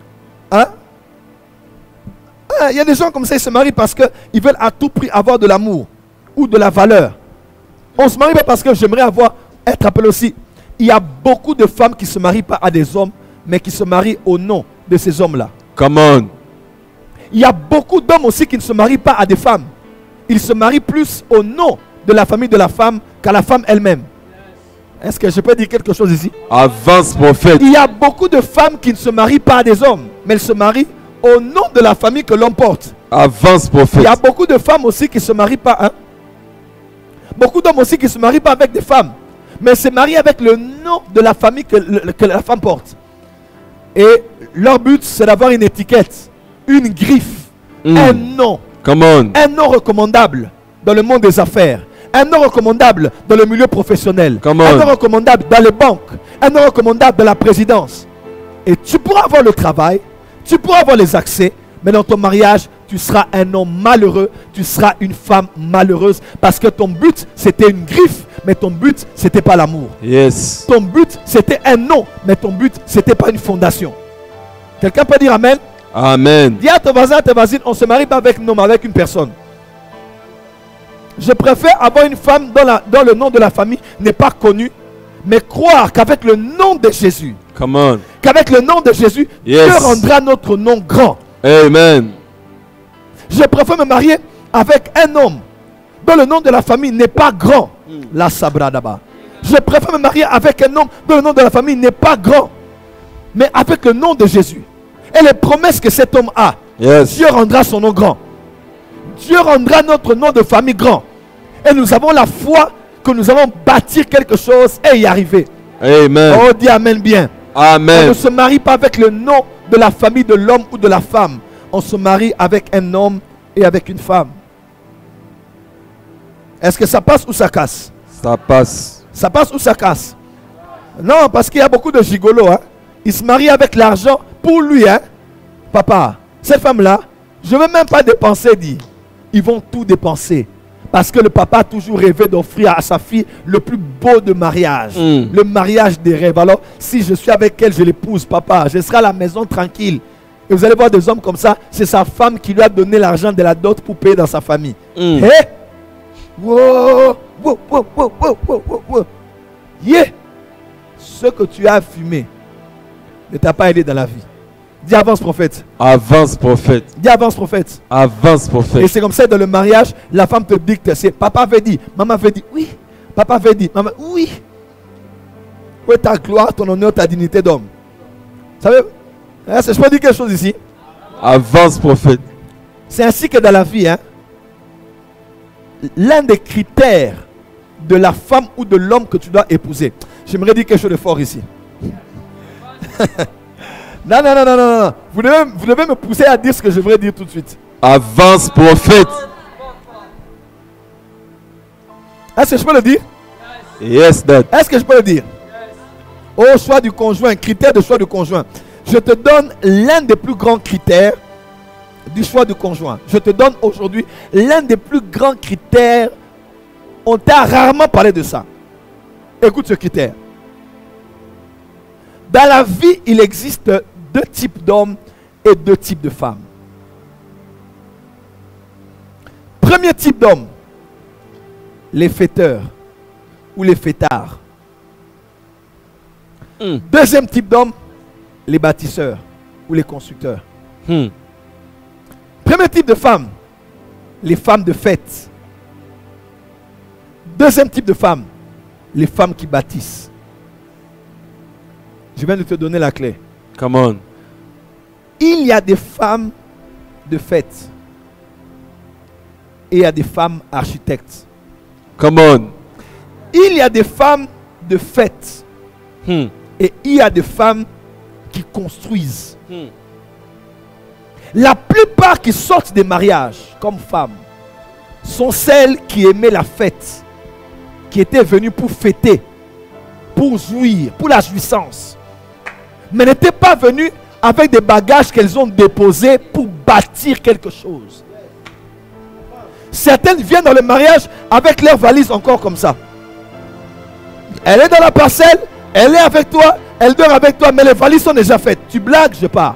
il y a des gens comme ça, ils se marient parce qu'ils veulent à tout prix avoir de l'amour ou de la valeur. On ne se marie pas parce que j'aimerais être appelé aussi. Il y a beaucoup de femmes qui ne se marient pas à des hommes, mais qui se marient au nom de ces hommes-là. Come on. Il y a beaucoup d'hommes aussi qui ne se marient pas à des femmes. Ils se marient plus au nom de la famille de la femme qu'à la femme elle-même. Est-ce que je peux dire quelque chose ici? Avance, prophète. Il y a beaucoup de femmes qui ne se marient pas à des hommes, mais elles se marient au nom de la famille que l'homme porte. Avance, prophète. Il y a beaucoup de femmes aussi qui ne se marient pas. Beaucoup d'hommes aussi qui ne se marient pas avec des femmes, mais se marient avec le nom de la famille que la femme porte. Et leur but, c'est d'avoir une étiquette, une griffe, un nom. Come on. Un nom recommandable dans le monde des affaires. Un nom recommandable dans le milieu professionnel. Un nom recommandable dans les banques. Un nom recommandable dans la présidence. Et tu pourras avoir le travail, tu pourras avoir les accès, mais dans ton mariage, tu seras un homme malheureux, tu seras une femme malheureuse, parce que ton but, c'était une griffe, mais ton but, c'était pas l'amour. Yes. Ton but, c'était un nom, mais ton but, c'était pas une fondation. Quelqu'un peut dire amen? Amen. Dis à ton voisin, à ta voisine, on ne se marie pas avec un homme, avec une personne. Je préfère avoir une femme dont le nom de la famille n'est pas connu, mais croire qu'avec le nom de Jésus, come on, qu'avec le nom de Jésus, yes, Dieu rendra notre nom grand. Amen. Je préfère me marier avec un homme dont le nom de la famille n'est pas grand. La sabradaba. Je préfère me marier avec un homme dont le nom de la famille n'est pas grand, mais avec le nom de Jésus. Et les promesses que cet homme a, yes, Dieu rendra son nom grand. Dieu rendra notre nom de famille grand. Et nous avons la foi que nous allons bâtir quelque chose et y arriver. Amen. Oh, dis amen bien. Amen. On ne se marie pas avec le nom de la famille de l'homme ou de la femme. On se marie avec un homme et avec une femme. Est-ce que ça passe ou ça casse? Ça passe. Ça passe ou ça casse? Non, parce qu'il y a beaucoup de gigolos. Ils se marient avec l'argent pour lui. Papa, cette femme-là, je ne veux même pas dépenser, dit. Ils vont tout dépenser. Parce que le papa a toujours rêvé d'offrir à sa fille le plus beau de mariage. Le mariage des rêves. Alors, si je suis avec elle, je l'épouse, papa. Je serai à la maison tranquille. Et vous allez voir des hommes comme ça. C'est sa femme qui lui a donné l'argent de la dot pour payer dans sa famille. Wow, wow, wow, wow, wow, wow, wow, wow. Yeah. Ce que tu as fumé ne t'a pas aidé dans la vie. Dis avance prophète. Avance prophète. Dis avance prophète. Avance Et prophète. c'est comme ça dans le mariage, la femme te dicte. C'est papa avait dit, maman avait dit, oui. Papa avait dit, maman, oui. Où est ta gloire, ton honneur, ta dignité d'homme? Vous savez, je peux dire quelque chose ici. Avance prophète. C'est ainsi que dans la vie, hein, l'un des critères de la femme ou de l'homme que tu dois épouser. J'aimerais dire quelque chose de fort ici. Non, non, non, non, non, non. Vous devez me pousser à dire ce que je voudrais dire tout de suite. Avance prophète. Est-ce que je peux le dire? Yes, Dad. Est-ce que je peux le dire? Au choix du conjoint, critère de choix du conjoint. Je te donne l'un des plus grands critères du choix du conjoint. Je te donne aujourd'hui l'un des plus grands critères. On t'a rarement parlé de ça. Écoute ce critère. Dans la vie, il existe deux types d'hommes et deux types de femmes. Premier type d'homme, les fêteurs ou les fêtards. Deuxième type d'homme, les bâtisseurs ou les constructeurs. Premier type de femme, les femmes de fête. Deuxième type de femme, les femmes qui bâtissent. Je viens de te donner la clé. Come on. Il y a des femmes de fête et il y a des femmes architectes. Come on. Il y a des femmes de fête et il y a des femmes qui construisent. La plupart qui sortent des mariages comme femmes sont celles qui aimaient la fête, qui étaient venues pour fêter, pour jouir, pour la jouissance, mais n'étaient pas venues avec des bagages qu'elles ont déposés pour bâtir quelque chose. Certaines viennent dans le mariage avec leurs valises encore comme ça. Elle est dans la parcelle, elle est avec toi, elle dort avec toi, mais les valises sont déjà faites. Tu blagues, je pars.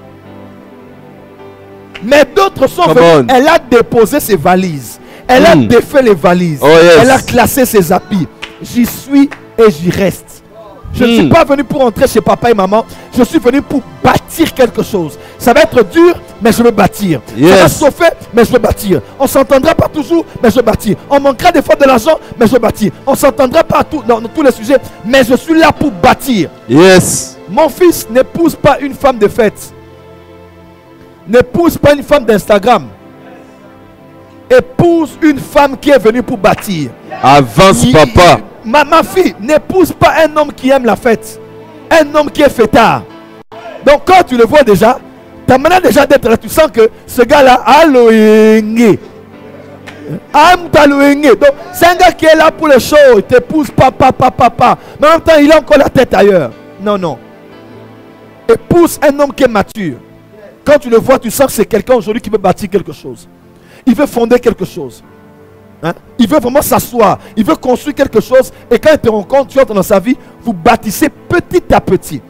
Mais d'autres sont venues. Elle a déposé ses valises. Elle a défait les valises. Oh, yes. Elle a classé ses habits. J'y suis et j'y reste. Je ne suis pas venu pour entrer chez papa et maman. Je suis venu pour bâtir quelque chose. Ça va être dur, mais je veux bâtir. Yes. Ça va chauffer, mais je veux bâtir. On ne s'entendra pas toujours, mais je veux bâtir. On manquera des fois de l'argent, mais je veux bâtir. On ne s'entendra pas dans tous les sujets, mais je suis là pour bâtir. Yes. Mon fils, n'épouse pas une femme de fête. N'épouse pas une femme d'Instagram. Épouse une femme qui est venue pour bâtir. Avance, papa. Ma fille, n'épouse pas un homme qui aime la fête. Un homme qui est fêtard. Donc quand tu le vois déjà, ta manière déjà d'être là, tu sens que ce gars-là a l'oenge. Donc c'est un gars qui est là pour le show. Il t'épouse papa. Mais en même temps, il a encore la tête ailleurs. Non, non. Épouse un homme qui est mature. Quand tu le vois, tu sens que c'est quelqu'un aujourd'hui qui veut bâtir quelque chose. Il veut fonder quelque chose. Hein? Il veut vraiment s'asseoir. Il veut construire quelque chose. Et quand il te rencontre, tu entres dans sa vie, vous bâtissez petit à petit.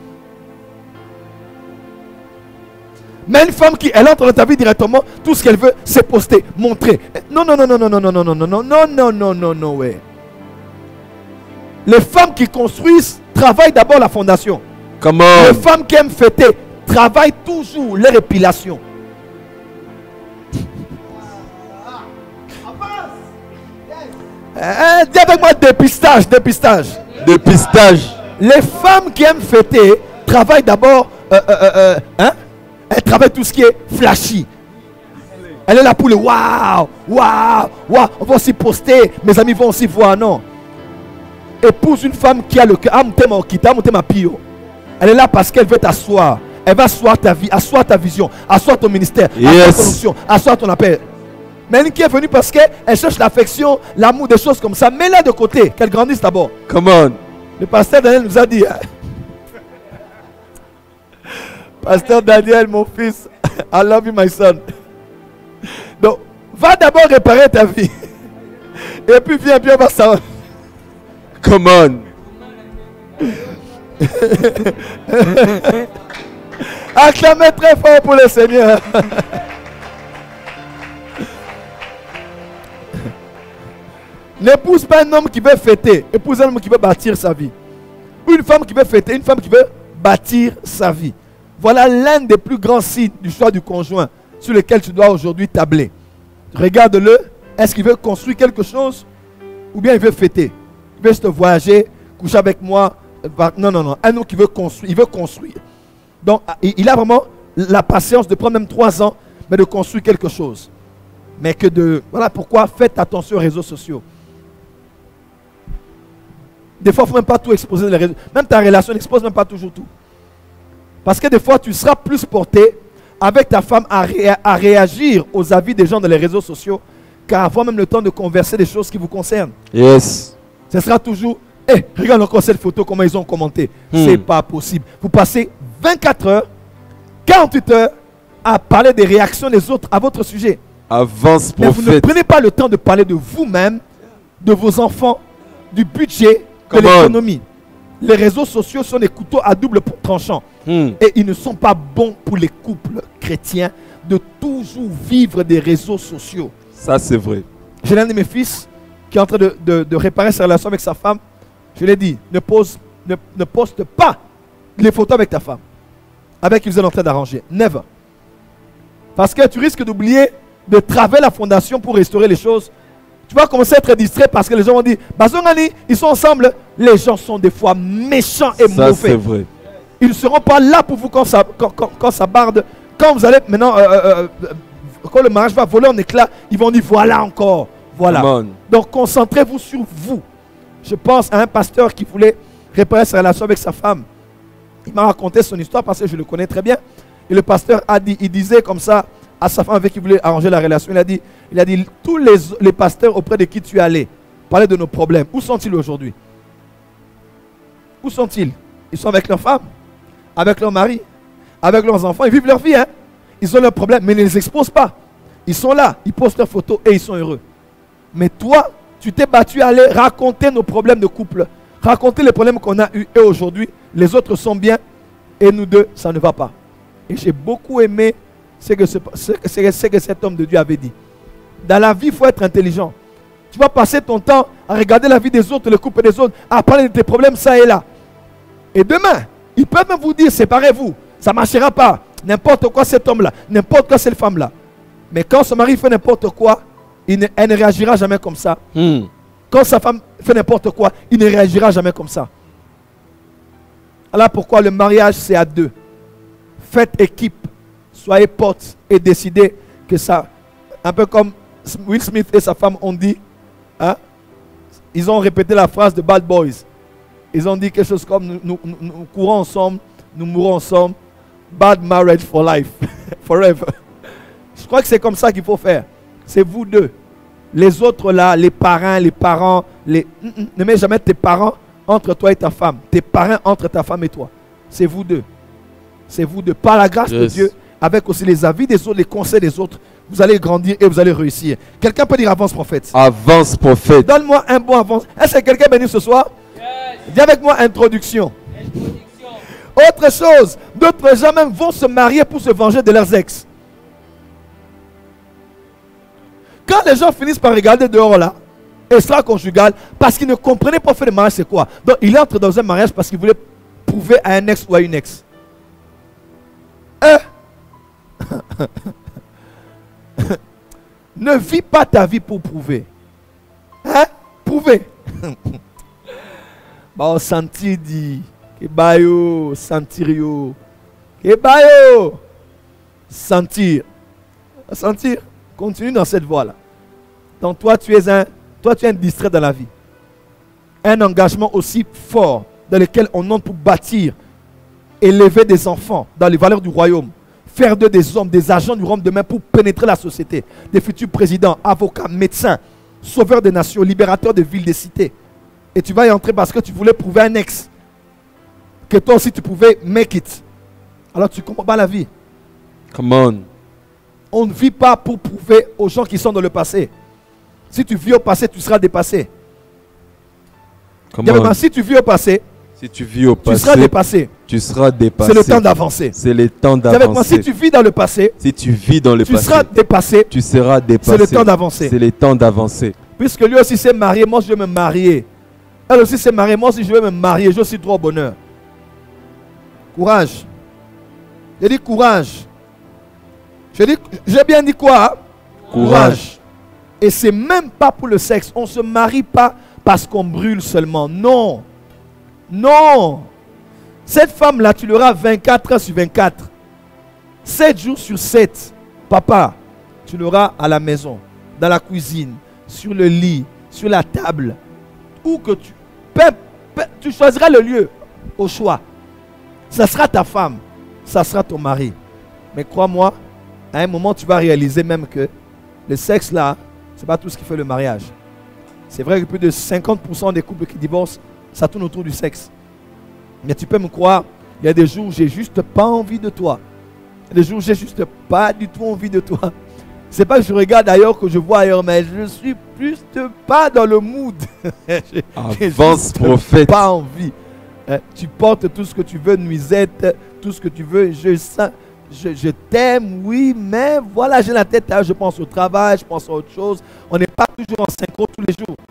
Mais une femme qui, elle entre dans ta vie directement, tout ce qu'elle veut, c'est poster, montrer. Non, ouais. Les femmes qui construisent travaillent d'abord la fondation. Come on. Les femmes qui aiment fêter travaillent toujours leur épilation. Dis avec moi dépistage. Les femmes qui aiment fêter travaillent d'abord, elles travaillent tout ce qui est flashy. Elle est là pour le waouh, on va aussi poster, mes amis vont aussi voir, non. Épouse une femme qui a le cœur, elle est là parce qu'elle veut t'asseoir. Elle va asseoir ta vie, asseoir ta vision, asseoir ton ministère, asseoir ton onction, asseoir ton appel. Mais une qui est venue parce qu'elle cherche l'affection, l'amour, des choses comme ça. Mets-la de côté, qu'elle grandisse d'abord. Come on. Le pasteur Daniel nous a dit, pasteur Daniel, mon fils, I love you, my son. Donc, va d'abord réparer ta vie. Et puis viens, on va ça. Come on. Acclamez très fort pour le Seigneur. N'épouse pas un homme qui veut fêter. Épouse un homme qui veut bâtir sa vie. Une femme qui veut fêter, une femme qui veut bâtir sa vie. Voilà l'un des plus grands signes du choix du conjoint sur lequel tu dois aujourd'hui tabler. Regarde-le. Est-ce qu'il veut construire quelque chose ou bien il veut fêter? Il veut juste voyager, coucher avec moi. Non, non, non. Un homme qui veut construire, il veut construire. Donc, il a vraiment la patience de prendre même 3 ans, mais de construire quelque chose. Mais que de... Voilà pourquoi faites attention aux réseaux sociaux. Des fois, il ne faut même pas tout exposer dans les réseaux. Même ta relation n'expose même pas toujours tout. Parce que des fois, tu seras plus porté avec ta femme à réagir aux avis des gens dans les réseaux sociaux qu'à avoir même le temps de converser des choses qui vous concernent. Yes. Ce sera toujours, hey, regarde encore cette photo, comment ils ont commenté. C'est pas possible. Vous passez 24 heures, 48 heures à parler des réactions des autres à votre sujet. Avance, Mais vous ne prophète. prenez pas le temps de parler de vous-même, de vos enfants, du budget, de l'économie. Les réseaux sociaux sont des couteaux à double tranchant. Et ils ne sont pas bons pour les couples chrétiens de toujours vivre des réseaux sociaux. Ça, c'est vrai. J'ai l'un de mes fils qui est en train de réparer sa relation avec sa femme. Je lui ai dit, ne poste pas les photos avec ta femme, avec qui vous êtes en train d'arranger. Never. Parce que tu risques d'oublier de travailler la fondation pour restaurer les choses. Tu vas commencer à être distrait parce que les gens vont dire, Bazongani, ils sont ensemble. Les gens sont des fois méchants et Ça, c'est mauvais. vrai. Ils ne seront pas là pour vous quand ça barde. Quand vous allez maintenant, quand le mariage va voler en éclats, ils vont dire voilà encore. Voilà. Come on. Donc concentrez-vous sur vous. Je pense à un pasteur qui voulait réparer sa relation avec sa femme. Il m'a raconté son histoire parce que je le connais très bien. Et le pasteur a dit, il disait comme ça à sa femme avec qui il voulait arranger la relation. Il a dit tous les pasteurs auprès de qui tu es allé parler de nos problèmes. Où sont-ils aujourd'hui? Où sont-ils? Ils sont avec leurs femmes, avec leurs maris, avec leurs enfants. Ils vivent leur vie. Hein? Ils ont leurs problèmes, mais ils ne les exposent pas. Ils sont là, ils postent leurs photos et ils sont heureux. Mais toi, tu t'es battu à aller raconter nos problèmes de couple, raconter les problèmes qu'on a eus et aujourd'hui, les autres sont bien et nous deux, ça ne va pas. Et j'ai beaucoup aimé ce que cet homme de Dieu avait dit. Dans la vie, il faut être intelligent. Tu vas passer ton temps à regarder la vie des autres, le couple des autres, à parler de tes problèmes, ça et là. Et demain, ils peuvent même vous dire, séparez-vous, ça ne marchera pas. N'importe quoi cet homme-là, n'importe quoi cette femme-là. Mais quand son mari fait n'importe quoi, elle ne réagira jamais comme ça. Quand sa femme fait n'importe quoi, il ne réagira jamais comme ça. Alors pourquoi le mariage, c'est à deux. Faites équipe, soyez potes et décidez que ça, un peu comme Will Smith et sa femme ont dit, hein, ils ont répété la phrase de Bad Boys. Ils ont dit quelque chose comme nous courons ensemble, nous mourrons ensemble. Bad marriage for life, forever. Je crois que c'est comme ça qu'il faut faire. C'est vous deux. Les autres là, les parents, ne mets jamais tes parents entre toi et ta femme. Tes parents entre ta femme et toi. C'est vous deux. C'est vous deux. Par la grâce de Dieu, avec aussi les avis des autres, les conseils des autres, vous allez grandir et vous allez réussir. Quelqu'un peut dire avance prophète. Avance prophète. Donne-moi un bon avance. Est-ce que quelqu'un est béni ce soir? Dis avec moi introduction. Autre chose, d'autres gens même vont se marier pour se venger de leurs ex. Quand les gens finissent par regarder dehors là, extra-conjugal, parce qu'ils ne comprenaient pas faire le mariage c'est quoi. Donc il entre dans un mariage parce qu'il voulait prouver à un ex ou à une ex. Ne vis pas ta vie pour prouver. Hein? Prouver. Bah, sentir dit. Kebayo, sentir yo. Kebayo. Sentir. Sentir. Continue dans cette voie-là. Donc toi, tu es un distrait dans la vie. Un engagement aussi fort dans lequel on entre pour bâtir, élever des enfants dans les valeurs du royaume. Faire d'eux des hommes, des agents du royaume demain pour pénétrer la société. Des futurs présidents, avocats, médecins, sauveurs des nations, libérateurs de villes, des cités. Et tu vas y entrer parce que tu voulais prouver à un ex que toi aussi tu pouvais make it. Alors tu ne comprends pas la vie. Come on. On ne vit pas pour prouver aux gens qui sont dans le passé. Si tu vis au passé, tu seras dépassé. Si tu vis au passé, si tu vis au passé, tu seras dépassé. Tu seras dépassé. C'est le temps d'avancer. C'est le temps d'avancer. Si tu vis dans le passé, si tu vis dans le tu passé, seras dépassé. Tu seras dépassé. C'est le temps d'avancer. C'est le temps d'avancer. Puisque lui aussi s'est marié, moi je vais me marier. Elle aussi s'est mariée, moi aussi je vais me marier. Je suis trop au bonheur. Courage. J'ai dit courage. J'ai bien dit quoi? Courage. Et c'est même pas pour le sexe. On ne se marie pas parce qu'on brûle seulement. Non. Non. Cette femme-là, tu l'auras 24 heures sur 24. 7 jours sur 7. Papa, tu l'auras à la maison, dans la cuisine, sur le lit, sur la table. Où que tu choisiras le lieu au choix. Ça sera ta femme. Ça sera ton mari. Mais crois-moi, à un moment, tu vas réaliser même que le sexe là, ce n'est pas tout ce qui fait le mariage. C'est vrai que plus de 50% des couples qui divorcent, ça tourne autour du sexe. Mais tu peux me croire, il y a des jours où j'ai juste pas envie de toi. Il y a des jours où j'ai juste pas du tout envie de toi. C'est pas que je regarde ailleurs que je vois ailleurs, mais je suis plus pas dans le mood. Avance, prophète. Pas envie. Tu portes tout ce que tu veux, nuisette, tout ce que tu veux. Je t'aime, oui, mais voilà, j'ai la tête là, je pense au travail, je pense à autre chose. On n'est pas toujours en synchro tous les jours.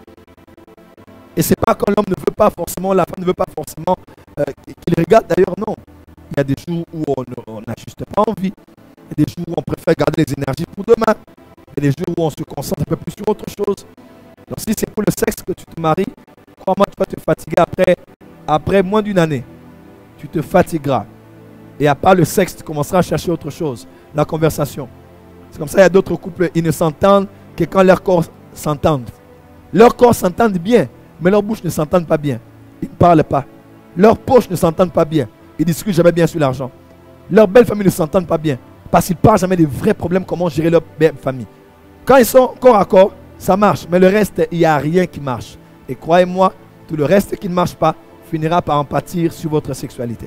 Et c'est pas quand l'homme ne veut pas forcément, la femme ne veut pas forcément qu'il regarde. D'ailleurs, non. Il y a des jours où on n'a juste pas envie. Il y a des jours où on préfère garder les énergies pour demain. Il y a des jours où on se concentre un peu plus sur autre chose. Donc si c'est pour le sexe que tu te maries, crois-moi, tu vas te fatiguer après moins d'une année. Tu te fatigueras. Et à part le sexe, tu commenceras à chercher autre chose. La conversation. C'est comme ça, il y a d'autres couples, ils ne s'entendent que quand leurs corps s'entendent. Leurs corps s'entendent bien, mais leurs bouches ne s'entendent pas bien. Ils ne parlent pas. Leurs poches ne s'entendent pas bien. Ils discutent jamais bien sur l'argent. Leurs belles familles ne s'entendent pas bien. Parce qu'ils ne parlent jamais des vrais problèmes, comment gérer leur belle famille. Quand ils sont corps à corps, ça marche. Mais le reste, il n'y a rien qui marche. Et croyez-moi, tout le reste qui ne marche pas finira par en pâtir sur votre sexualité.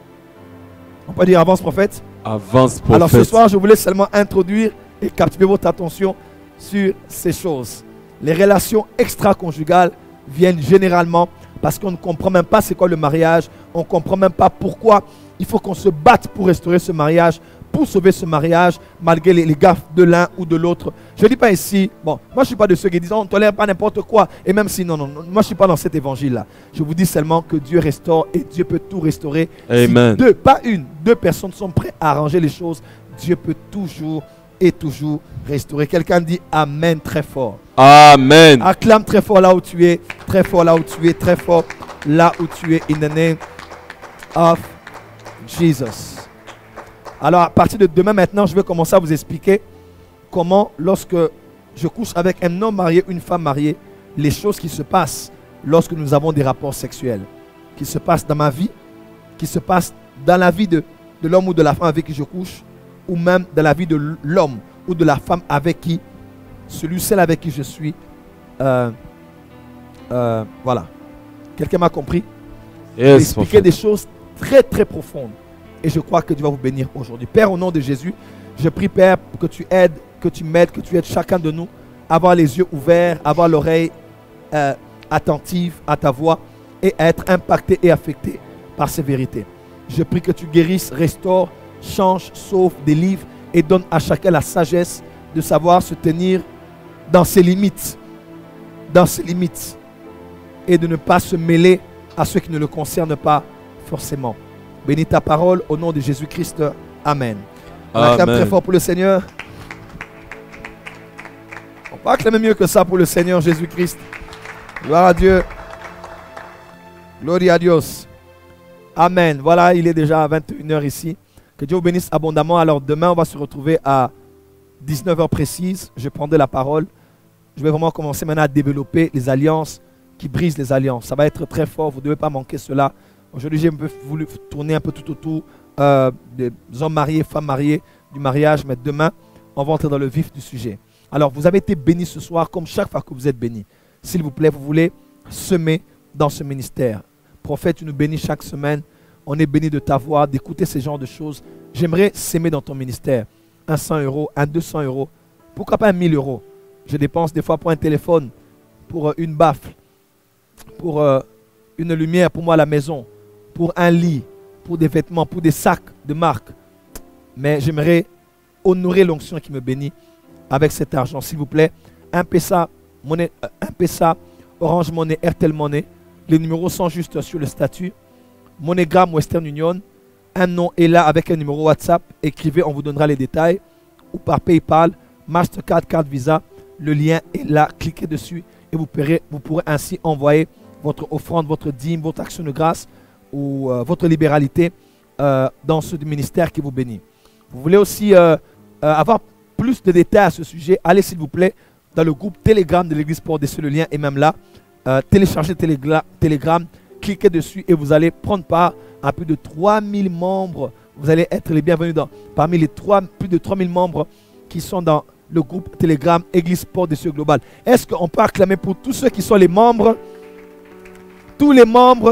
On peut dire avance prophète? Avance prophète. Alors ce soir, je voulais seulement introduire et captiver votre attention sur ces choses. Les relations extra-conjugales viennent généralement parce qu'on ne comprend même pas c'est quoi le mariage. On ne comprend même pas pourquoi il faut qu'on se batte pour restaurer ce mariage, pour sauver ce mariage, malgré les gaffes de l'un ou de l'autre. Je ne dis pas ici, bon, moi je ne suis pas de ceux qui disent on ne tolère pas n'importe quoi. Et même si, non, moi je ne suis pas dans cet évangile-là. Je vous dis seulement que Dieu restaure et Dieu peut tout restaurer. Amen. Si deux personnes sont prêtes à arranger les choses, Dieu peut toujours et toujours restaurer. Quelqu'un dit Amen très fort. Amen. Acclame très fort là où tu es, très fort là où tu es, très fort là où tu es. In the name of Jesus. Alors à partir de demain maintenant, je vais commencer à vous expliquer comment lorsque je couche avec un homme marié, une femme mariée, les choses qui se passent lorsque nous avons des rapports sexuels, qui se passent dans ma vie, qui se passent dans la vie de l'homme ou de la femme avec qui je couche, ou même dans la vie de l'homme ou de la femme avec qui, celle avec qui je suis. Voilà. Quelqu'un m'a compris? Yes, expliquer des choses très très profondes. Et je crois que Dieu va vous bénir aujourd'hui. Père, au nom de Jésus, je prie, Père, que tu aides, que tu m'aides, que tu aides chacun de nous à avoir les yeux ouverts, à avoir l'oreille attentive à ta voix et à être impacté et affecté par ces vérités. Je prie que tu guérisses, restaures, changes, sauves, délivres et donne à chacun la sagesse de savoir se tenir dans ses limites. Dans ses limites. Et de ne pas se mêler à ceux qui ne le concernent pas forcément. Bénis ta parole au nom de Jésus-Christ. Amen. On acclame très fort pour le Seigneur. On peut acclamer mieux que ça pour le Seigneur Jésus-Christ. Gloire à Dieu. Gloria a Dios. Amen. Voilà, il est déjà à 21h ici. Que Dieu vous bénisse abondamment. Alors demain, on va se retrouver à 19h précise. Je prendrai la parole. Je vais vraiment commencer maintenant à développer les alliances qui brisent les alliances. Ça va être très fort. Vous ne devez pas manquer cela. Aujourd'hui, j'ai voulu tourner un peu tout autour des hommes mariés, femmes mariées, du mariage. Mais demain, on va entrer dans le vif du sujet. Alors, vous avez été bénis ce soir, comme chaque fois que vous êtes bénis. S'il vous plaît, vous voulez semer dans ce ministère. Prophète, tu nous bénis chaque semaine. On est bénis de ta voix, d'écouter ces genres de choses. J'aimerais s'aimer dans ton ministère. Un 100 €, un 200 €. Pourquoi pas un 1000 €? Je dépense des fois pour un téléphone, pour une baffle, pour une lumière pour moi à la maison, pour un lit, pour des vêtements, pour des sacs de marque. Mais j'aimerais honorer l'onction qui me bénit avec cet argent. S'il vous plaît, M-Pesa, Monnaie, M-Pesa, Orange Money, Airtel Money. Les numéros sont juste sur le statut. MoneyGram, Western Union. Un nom est là avec un numéro WhatsApp. Écrivez, on vous donnera les détails. Ou par PayPal, Mastercard, carte Visa. Le lien est là. Cliquez dessus et vous pourrez ainsi envoyer votre offrande, votre dîme, votre action de grâce ou votre libéralité dans ce ministère qui vous bénit. Vous voulez aussi avoir plus de détails à ce sujet, allez s'il vous plaît dans le groupe Telegram de l'Église Port des Cieux. Le lien est même là. Téléchargez Telegram, cliquez dessus et vous allez prendre part à plus de 3000 membres. Vous allez être les bienvenus parmi les plus de 3000 membres qui sont dans le groupe Telegram Église Port des Cieux Global. Est-ce qu'on peut acclamer pour tous ceux qui sont les membres? Tous les membres,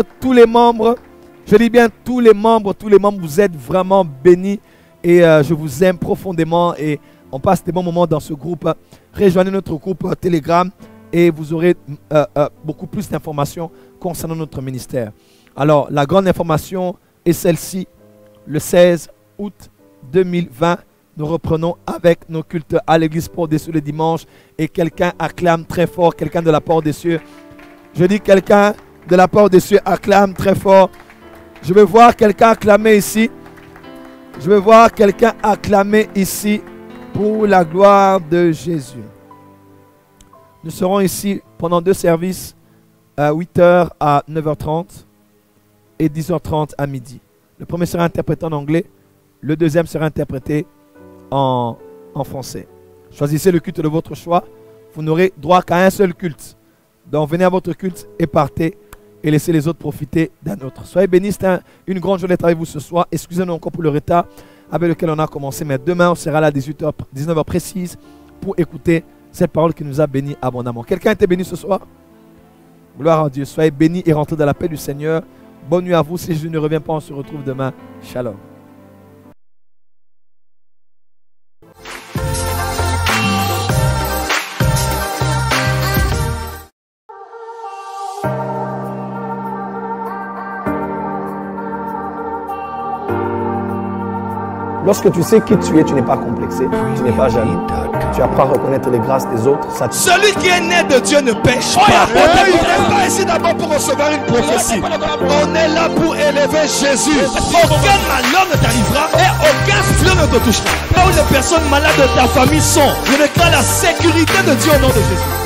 je dis bien tous les membres, vous êtes vraiment bénis et je vous aime profondément et on passe des bons moments dans ce groupe. Rejoignez notre groupe Telegram et vous aurez beaucoup plus d'informations concernant notre ministère. Alors, la grande information est celle-ci. Le 16 août 2020, nous reprenons avec nos cultes à l'église Port des Cieux le dimanche. Et quelqu'un acclame très fort, quelqu'un de la Port des Cieux. Je dis quelqu'un de la Port des Cieux acclame très fort. Je veux voir quelqu'un acclamer ici. Je veux voir quelqu'un acclamer ici pour la gloire de Jésus. Nous serons ici pendant 2 services à 8h à 9h30 et 10h30 à midi. Le premier sera interprété en anglais, le deuxième sera interprété en français. Choisissez le culte de votre choix. Vous n'aurez droit qu'à un seul culte. Donc venez à votre culte et partez et laissez les autres profiter d'un autre. Soyez bénis, c'est une grande journée avec vous ce soir. Excusez-nous encore pour le retard avec lequel on a commencé, mais demain on sera là à 19h précise pour écouter cette parole qui nous a bénis abondamment. Quelqu'un a été béni ce soir? Gloire à Dieu. Soyez bénis et rentrez dans la paix du Seigneur. Bonne nuit à vous. Si Jésus ne revient pas, on se retrouve demain. Shalom. Lorsque tu sais qui tu es, tu n'es pas complexé, tu n'es pas jaloux. Tu apprends à reconnaître les grâces des autres. Celui qui est né de Dieu ne pêche pas. On n'est pas ici d'abord pour recevoir une prophétie. On est là pour élever Jésus. Aucun malheur ne t'arrivera et aucun fleuve ne te touchera. Là où les personnes malades de ta famille sont, je déclare la sécurité de Dieu au nom de Jésus.